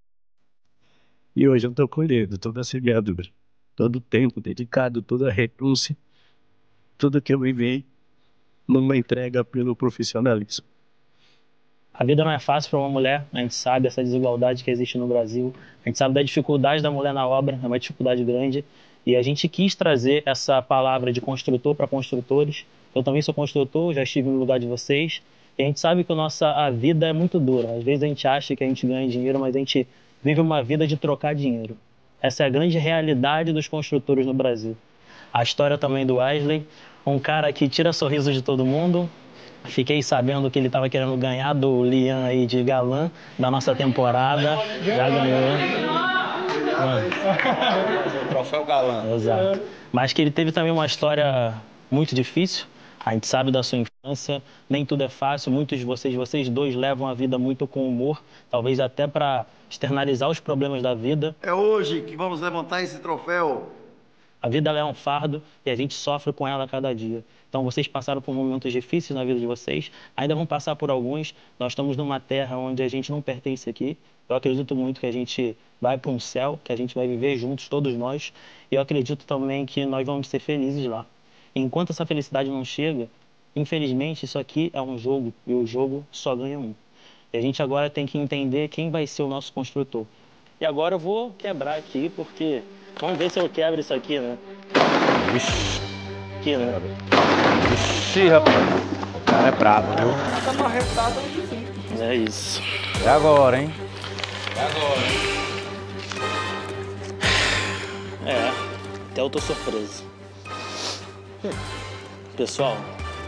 E hoje eu estou colhendo toda a semeadura, todo o tempo dedicado, toda a renúncia, tudo que eu vivi numa entrega pelo profissionalismo. A vida não é fácil para uma mulher, a gente sabe essa desigualdade que existe no Brasil, a gente sabe da dificuldade da mulher na obra, é uma dificuldade grande, e a gente quis trazer essa palavra de construtor para construtores. Eu também sou construtor, já estive no lugar de vocês, e a gente sabe que a vida é muito dura. Às vezes a gente acha que a gente ganha dinheiro, mas a gente vive uma vida de trocar dinheiro. Essa é a grande realidade dos construtores no Brasil. A história também do Wesley, um cara que tira sorriso de todo mundo. Fiquei sabendo que ele estava querendo ganhar do Lian aí de galã da nossa temporada. Já ganhou. Troféu galã. Exato. Mas que ele teve também uma história muito difícil. A gente sabe da sua infância, nem tudo é fácil. Muitos de vocês dois levam a vida muito com humor, talvez até para externalizar os problemas da vida. É hoje que vamos levantar esse troféu. A vida ela é um fardo e a gente sofre com ela a cada dia. Então vocês passaram por momentos difíceis na vida de vocês, ainda vão passar por alguns. Nós estamos numa terra onde a gente não pertence aqui. Eu acredito muito que a gente vai para um céu, que a gente vai viver juntos, todos nós. E eu acredito também que nós vamos ser felizes lá. Enquanto essa felicidade não chega, infelizmente isso aqui é um jogo e o jogo só ganha um. E a gente agora tem que entender quem vai ser o nosso construtor. E agora eu vou quebrar aqui, porque vamos ver se eu quebro isso aqui, né? Vixe. Aqui, né? Vixe, rapaz. O cara é brabo, viu? Tá marretada, sim. É isso. É agora, hein? É agora. É, até eu tô surpreso. Pessoal,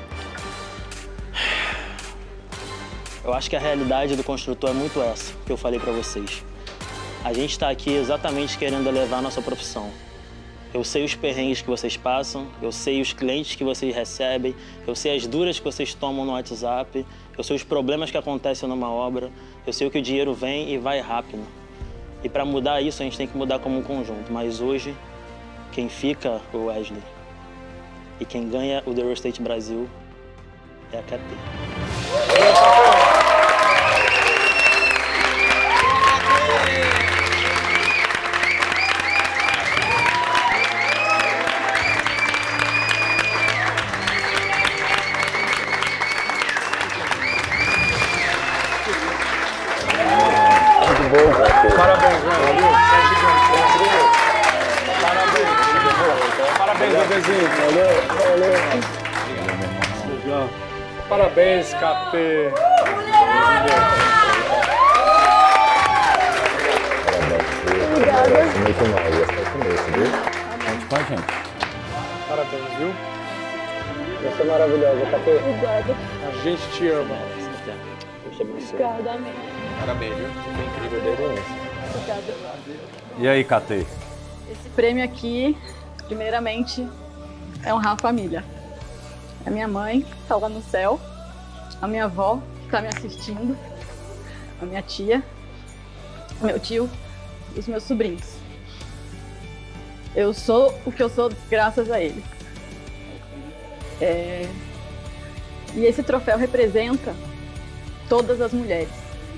eu acho que a realidade do construtor é muito essa que eu falei pra vocês. A gente está aqui exatamente querendo elevar a nossa profissão. Eu sei os perrengues que vocês passam, eu sei os clientes que vocês recebem, eu sei as duras que vocês tomam no WhatsApp, eu sei os problemas que acontecem numa obra, eu sei que o dinheiro vem e vai rápido. E para mudar isso, a gente tem que mudar como um conjunto. Mas hoje, quem fica é o Wesley. E quem ganha o The Real Estate Brasil é a KT. Muito bom. Parabéns, velho. Parabéns, bebezinho. Valeu. Parabéns, KT. Muito mais, essa começo, viu? Conte com a gente. Parabéns, viu? Você é maravilhosa, KT. Obrigada. A gente te ama. Obrigada, amém. Parabéns, viu? Foi incrível desde o início. Obrigada. E aí, KT? Esse prêmio aqui, primeiramente, é honrar a família. A minha mãe, que está lá no céu, a minha avó, que está me assistindo, a minha tia, o meu tio e os meus sobrinhos. Eu sou o que eu sou graças a eles. E esse troféu representa todas as mulheres.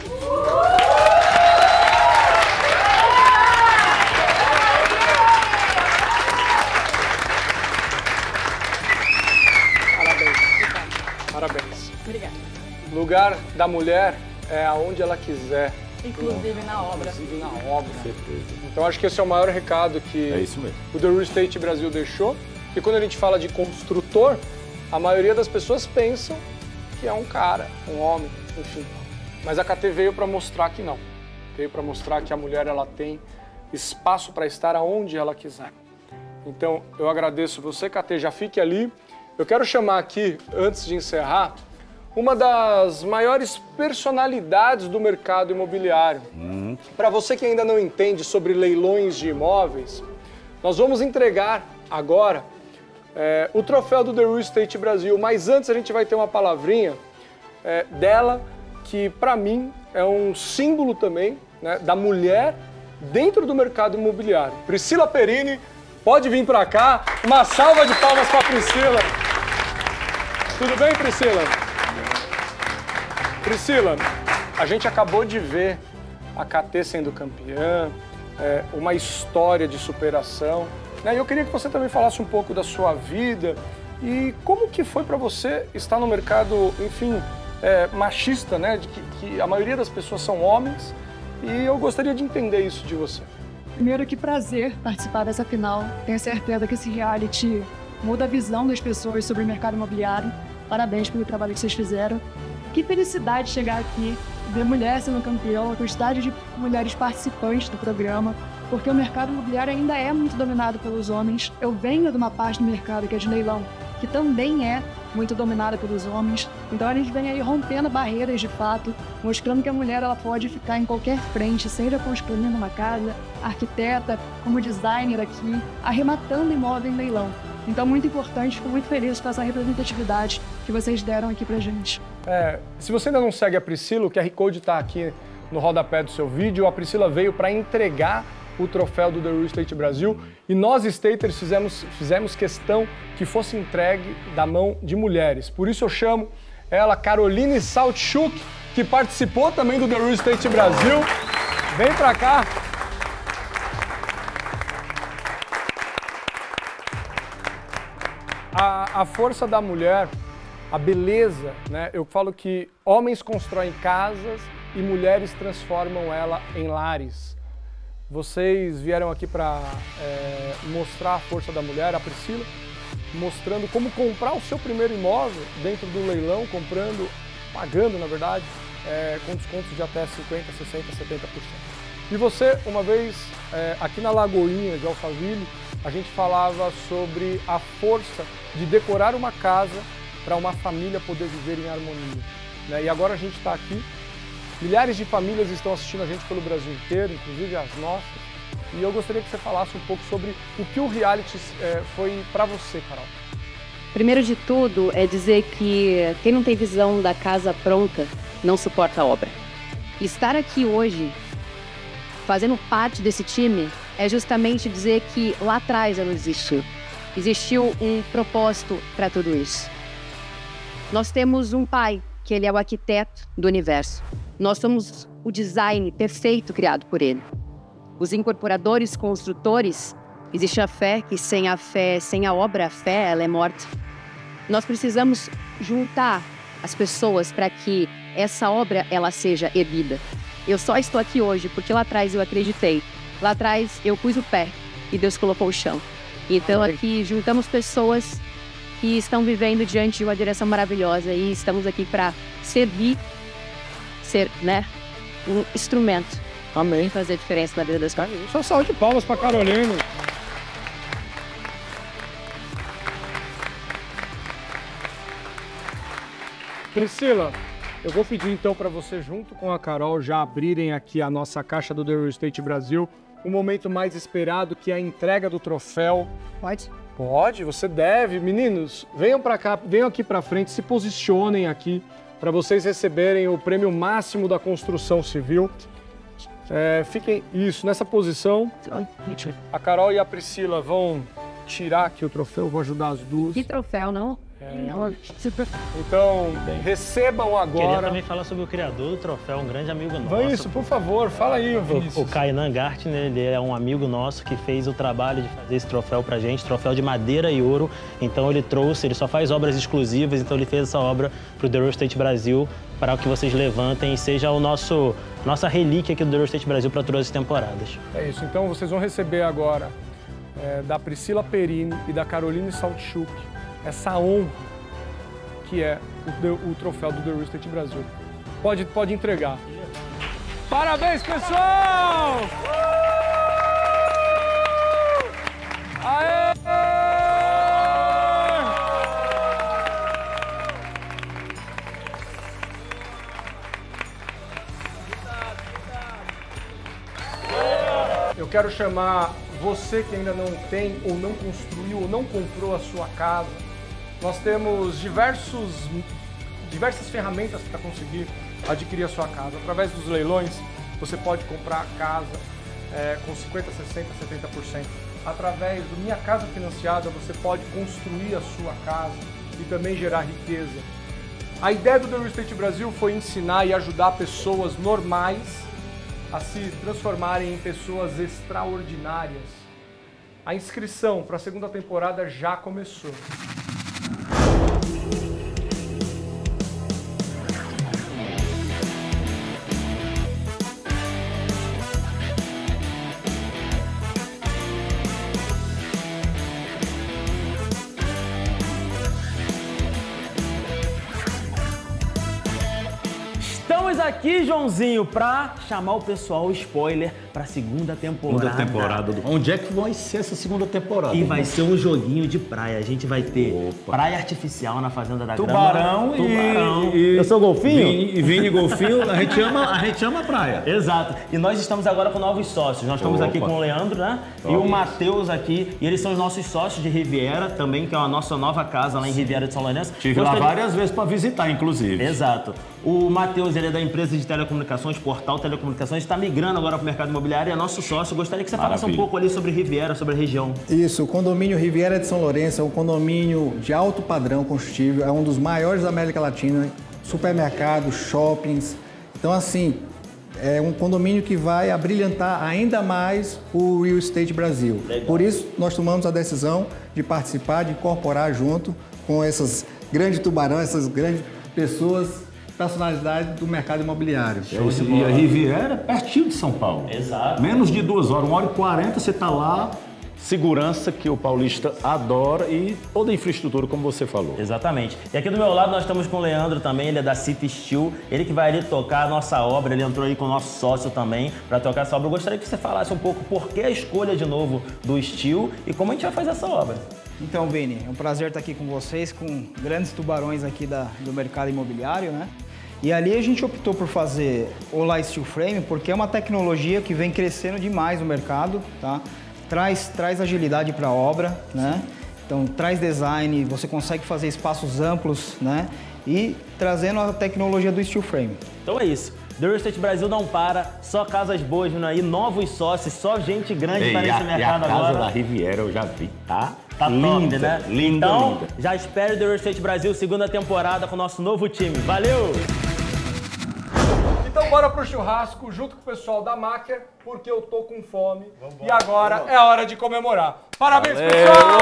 Parabéns. Obrigada. Lugar da mulher é aonde ela quiser. Inclusive na obra. Inclusive na obra. Então acho que esse é o maior recado que o The Real Estate Brasil deixou. E quando a gente fala de construtor, a maioria das pessoas pensam que é um cara, um homem, enfim. Mas a KT veio para mostrar que não. Veio para mostrar que a mulher ela tem espaço para estar aonde ela quiser. Então eu agradeço você, KT, já fique ali. Eu quero chamar aqui, antes de encerrar, uma das maiores personalidades do mercado imobiliário. Para você que ainda não entende sobre leilões de imóveis, nós vamos entregar agora o troféu do The Real Estate Brasil. Mas antes a gente vai ter uma palavrinha dela, que para mim é um símbolo também, né, da mulher dentro do mercado imobiliário. Priscila Perini, pode vir para cá. Uma salva de palmas para Priscila. Tudo bem, Priscila? Priscila, a gente acabou de ver a KT sendo campeã, uma história de superação. E eu queria que você também falasse um pouco da sua vida e como que foi para você estar no mercado, enfim, machista, né? De que a maioria das pessoas são homens, e eu gostaria de entender isso de você. Primeiro, que prazer participar dessa final. Tenho certeza que esse reality muda a visão das pessoas sobre o mercado imobiliário. Parabéns pelo trabalho que vocês fizeram. Que felicidade chegar aqui, ver mulher sendo campeã, a quantidade de mulheres participantes do programa, porque o mercado imobiliário ainda é muito dominado pelos homens. Eu venho de uma parte do mercado que é de leilão, que também é muito dominada pelos homens. Então a gente vem aí rompendo barreiras de fato, mostrando que a mulher ela pode ficar em qualquer frente, seja construindo uma casa, arquiteta, como designer aqui, arrematando imóvel em leilão. Então muito importante, fico muito feliz com essa representatividade que vocês deram aqui pra gente. Se você ainda não segue a Priscila, o QR Code está aqui no rodapé do seu vídeo. A Priscila veio para entregar o troféu do The Real Estate Brasil e nós, Staters, fizemos questão que fosse entregue da mão de mulheres. Por isso eu chamo ela, Caroline Saltchuk, que participou também do The Real Estate Brasil. Vem para cá. A força da mulher, a beleza, né? Eu falo que homens constroem casas e mulheres transformam ela em lares. Vocês vieram aqui para mostrar a força da mulher, a Priscila, mostrando como comprar o seu primeiro imóvel dentro do leilão, pagando, na verdade, com descontos de até 50%, 60%, 70%. E você, uma vez, aqui na Lagoinha de Alphaville, a gente falava sobre a força de decorar uma casa para uma família poder viver em harmonia, né? E agora a gente está aqui, milhares de famílias estão assistindo a gente pelo Brasil inteiro, inclusive as nossas, e eu gostaria que você falasse um pouco sobre o que o reality foi para você, Carol. Primeiro de tudo é dizer que quem não tem visão da casa pronta não suporta a obra. Estar aqui hoje, fazendo parte desse time, é justamente dizer que lá atrás ela existiu. Existiu um propósito para tudo isso. Nós temos um pai, que ele é o arquiteto do universo. Nós somos o design perfeito criado por ele. Os incorporadores, construtores, existe a fé, que sem a obra, a fé, ela é morta. Nós precisamos juntar as pessoas para que essa obra, ela seja erguida. Eu só estou aqui hoje porque lá atrás eu acreditei. Lá atrás eu pus o pé e Deus colocou o chão. Então aqui juntamos pessoas que estão vivendo diante de uma direção maravilhosa e estamos aqui para servir, ser, né, um instrumento. Amém. Fazer diferença na vida das pessoas. Só salve de palmas para Caroline. Priscila, eu vou pedir então para você, junto com a Carol, já abrirem aqui a nossa caixa do The Real Estate Brasil, o momento mais esperado, que é a entrega do troféu. Pode? Pode, você deve. Meninos, venham para cá, venham aqui para frente, se posicionem aqui para vocês receberem o prêmio máximo da construção civil. Fiquem nessa posição. A Carol e a Priscila vão tirar aqui o troféu, vou ajudar as duas. Que troféu, não? Então, recebam agora. Queria também falar sobre o criador do troféu, um grande amigo nosso. Vai isso, por favor, fala aí, Vinícius. O Kainan Gartner, ele é um amigo nosso que fez o trabalho de fazer esse troféu pra gente, troféu de madeira e ouro. Então ele só faz obras exclusivas, então ele fez essa obra pro The Real Estate Brasil, para que vocês levantem e seja nossa relíquia aqui do The Real Estate Brasil para todas as temporadas. É isso, então vocês vão receber agora da Priscila Perini e da Caroline Saltchuk essa honra que é o troféu do The Real Estate Brasil. Pode entregar. Parabéns, pessoal! Aê! Eu quero chamar você que ainda não tem, ou não construiu, ou não comprou a sua casa, nós temos diversas ferramentas para conseguir adquirir a sua casa. Através dos leilões, você pode comprar a casa com 50%, 60%, 70%. Através do Minha Casa Financiada, você pode construir a sua casa e também gerar riqueza. A ideia do The Real Estate Brasil foi ensinar e ajudar pessoas normais a se transformarem em pessoas extraordinárias. A inscrição para a segunda temporada já começou. Estamos aqui, Joãozinho, pra chamar o pessoal, spoiler, pra segunda temporada. Segunda temporada. Onde é que vai ser essa segunda temporada? E vai ser um joguinho de praia. A gente vai ter praia artificial na Fazenda da Tubarão Grama. Tubarão. Eu sou golfinho? Vini Golfinho, a gente ama a praia. Exato. E nós estamos agora com novos sócios. Nós estamos aqui com o Leandro, né? E o Matheus aqui. E eles são os nossos sócios de Riviera também, que é a nossa nova casa lá em Riviera de São Lourenço. Tive lá várias vezes para visitar, inclusive. Exato. O Matheus, ele é da empresa de telecomunicações, Portal Telecomunicações, está migrando agora para o mercado imobiliário e é nosso sócio. Gostaria que você falasse um pouco ali sobre Riviera, sobre a região. Isso, o condomínio Riviera de São Lourenço é um condomínio de alto padrão construtivo, é um dos maiores da América Latina, supermercados, shoppings. Então, assim, é um condomínio que vai abrilhantar ainda mais o Real Estate Brasil. Legal. Por isso, nós tomamos a decisão de participar, de incorporar junto com essas grandes tubarões, essas grandes pessoas, personalidade do mercado imobiliário. E a Riviera é pertinho de São Paulo. Exato. Menos de 2 horas, 1h40 você está lá, segurança que o paulista adora e toda a infraestrutura, como você falou. Exatamente. E aqui do meu lado nós estamos com o Leandro também, ele é da City Steel, ele que vai ali tocar a nossa obra, ele entrou aí com o nosso sócio também para tocar essa obra. Eu gostaria que você falasse um pouco por que a escolha de novo do Steel e como a gente vai fazer essa obra. Então, Vini, é um prazer estar aqui com vocês, com grandes tubarões aqui do mercado imobiliário, né? E ali a gente optou por fazer o Light Steel Frame porque é uma tecnologia que vem crescendo demais no mercado, tá? Traz agilidade para a obra, né? Então, traz design, você consegue fazer espaços amplos, né? E trazendo a tecnologia do Steel Frame. Então é isso. The Real Estate Brasil não para, só casas boas vindo aí, novos sócios, só gente grande para esse mercado agora. A casa da Riviera eu já vi, tá? Tá linda, top, né? Linda, então, linda. Já espere The Real Estate Brasil, segunda temporada com o nosso novo time. Valeu! Então bora pro churrasco junto com o pessoal da Maker, porque eu tô com fome. E agora é hora de comemorar. Parabéns, pessoal!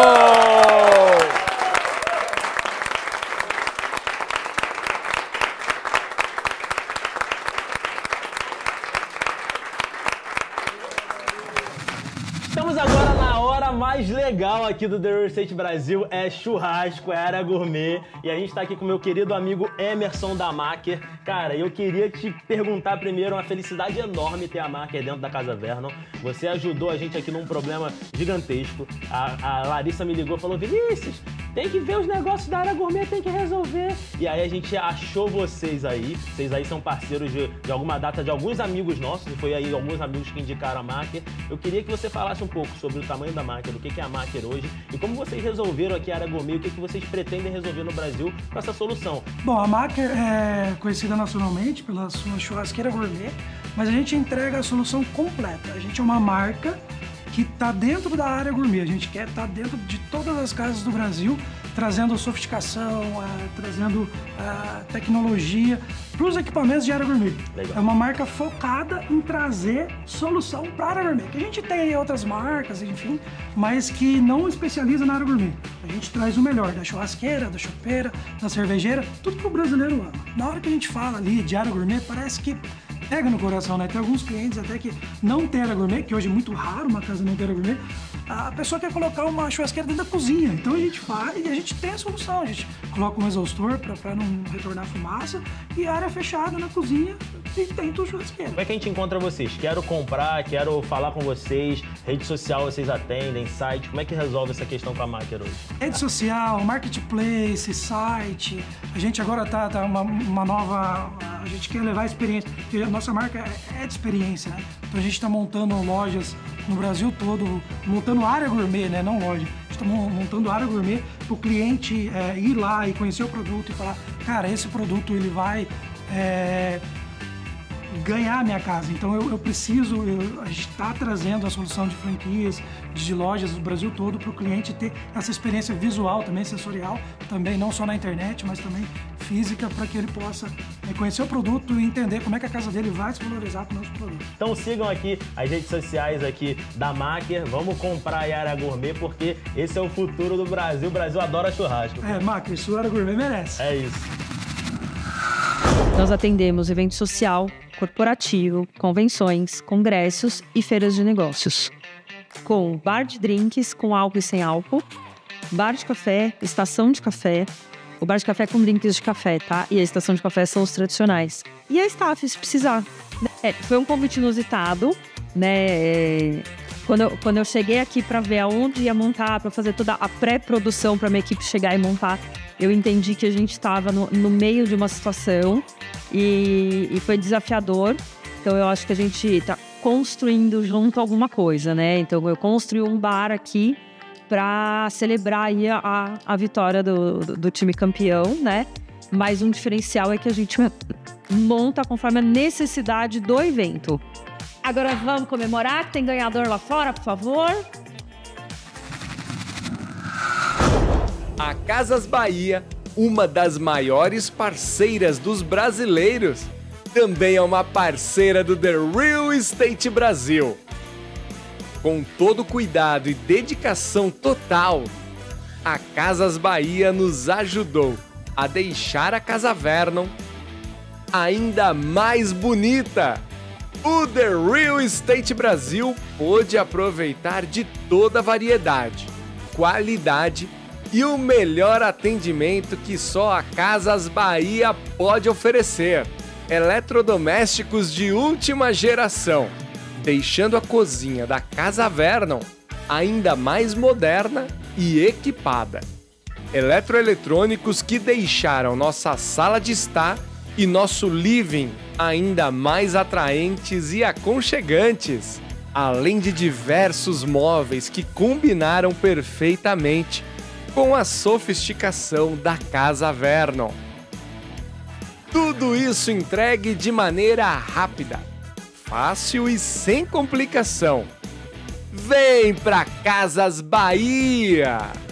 Estamos agora na hora mais legal aqui do The Real Estate Brasil, é churrasco, é área gourmet. E a gente tá aqui com o meu querido amigo Emerson da Maker. Cara, eu queria te perguntar primeiro, uma felicidade enorme ter a Maker dentro da Casa Vernon. Você ajudou a gente aqui num problema gigantesco. A Larissa me ligou e falou, Vinícius, tem que ver os negócios da área gourmet, tem que resolver. E aí a gente achou vocês aí são parceiros de alguma data de alguns amigos nossos, e foi aí alguns amigos que indicaram a Maker. Eu queria que você falasse um pouco sobre o tamanho da Maker, o que é a Maker hoje e como vocês resolveram aqui a área gourmet, o que vocês pretendem resolver no Brasil com essa solução. Bom, a Maker é conhecida nacionalmente pela sua churrasqueira gourmet, mas a gente entrega a solução completa. A gente é uma marca que está dentro da área gourmet, a gente quer estar dentro de todas as casas do Brasil, trazendo sofisticação, trazendo tecnologia para os equipamentos de área gourmet. Legal. É uma marca focada em trazer solução para a área gourmet. Que a gente tem outras marcas, enfim, mas que não especializa na área gourmet. A gente traz o melhor da churrasqueira, da chopeira, da cervejeira, tudo que o brasileiro ama. Na hora que a gente fala ali de área gourmet, parece que pega no coração, né? Tem alguns clientes até que não tem área gourmet, que hoje é muito raro uma casa não ter área gourmet. A pessoa quer colocar uma churrasqueira dentro da cozinha, então a gente faz e a gente tem a solução. A gente coloca um exaustor para não retornar fumaça e área fechada na cozinha e dentro do churrasqueira. Como é que a gente encontra vocês? Quero comprar, quero falar com vocês, rede social vocês atendem, site, como é que resolve essa questão com a Maker hoje? Rede social, marketplace, site, a gente agora tá uma nova A gente quer levar a experiência, porque a nossa marca é de experiência, né? Então a gente está montando lojas no Brasil todo, montando área gourmet, né? Não loja. A gente está montando área gourmet para o cliente ir lá e conhecer o produto e falar, cara, esse produto ele vai ganhar a minha casa. Então eu preciso, a gente está trazendo a solução de franquias, de lojas do Brasil todo para o cliente ter essa experiência visual, também sensorial, também não só na internet, mas também física, para que ele possa conhecer o produto e entender como é que a casa dele vai se valorizar com o nosso produto. Então sigam aqui as redes sociais aqui da Maker, vamos comprar a área gourmet, porque esse é o futuro do Brasil. O Brasil adora churrasco. Maker, sua área gourmet merece. É isso. Nós atendemos evento social, corporativo, convenções, congressos e feiras de negócios. Com bar de drinks com álcool e sem álcool, bar de café, estação de café. O bar de café com drinks de café, tá? E a estação de café são os tradicionais. E a staff, se precisar. Foi um convite inusitado, né? Quando eu cheguei aqui para ver aonde ia montar, para fazer toda a pré-produção para minha equipe chegar e montar, eu entendi que a gente estava no meio de uma situação e foi desafiador. Então eu acho que a gente está construindo junto alguma coisa, né? Então eu construí um bar aqui para celebrar aí a vitória do time campeão, né? Mas um diferencial é que a gente monta conforme a necessidade do evento. Agora vamos comemorar que tem ganhador lá fora, por favor. A Casas Bahia, uma das maiores parceiras dos brasileiros, também é uma parceira do The Real Estate Brasil. Com todo cuidado e dedicação total, a Casas Bahia nos ajudou a deixar a Casa Vernon ainda mais bonita. O The Real Estate Brasil pôde aproveitar de toda a variedade, qualidade e o melhor atendimento que só a Casas Bahia pode oferecer. Eletrodomésticos de última geração, deixando a cozinha da Casa Vernon ainda mais moderna e equipada. Eletroeletrônicos que deixaram nossa sala de estar e nosso living ainda mais atraentes e aconchegantes, além de diversos móveis que combinaram perfeitamente com a sofisticação da Casa Vernon. Tudo isso entregue de maneira rápida, fácil e sem complicação. Vem pra Casas Bahia!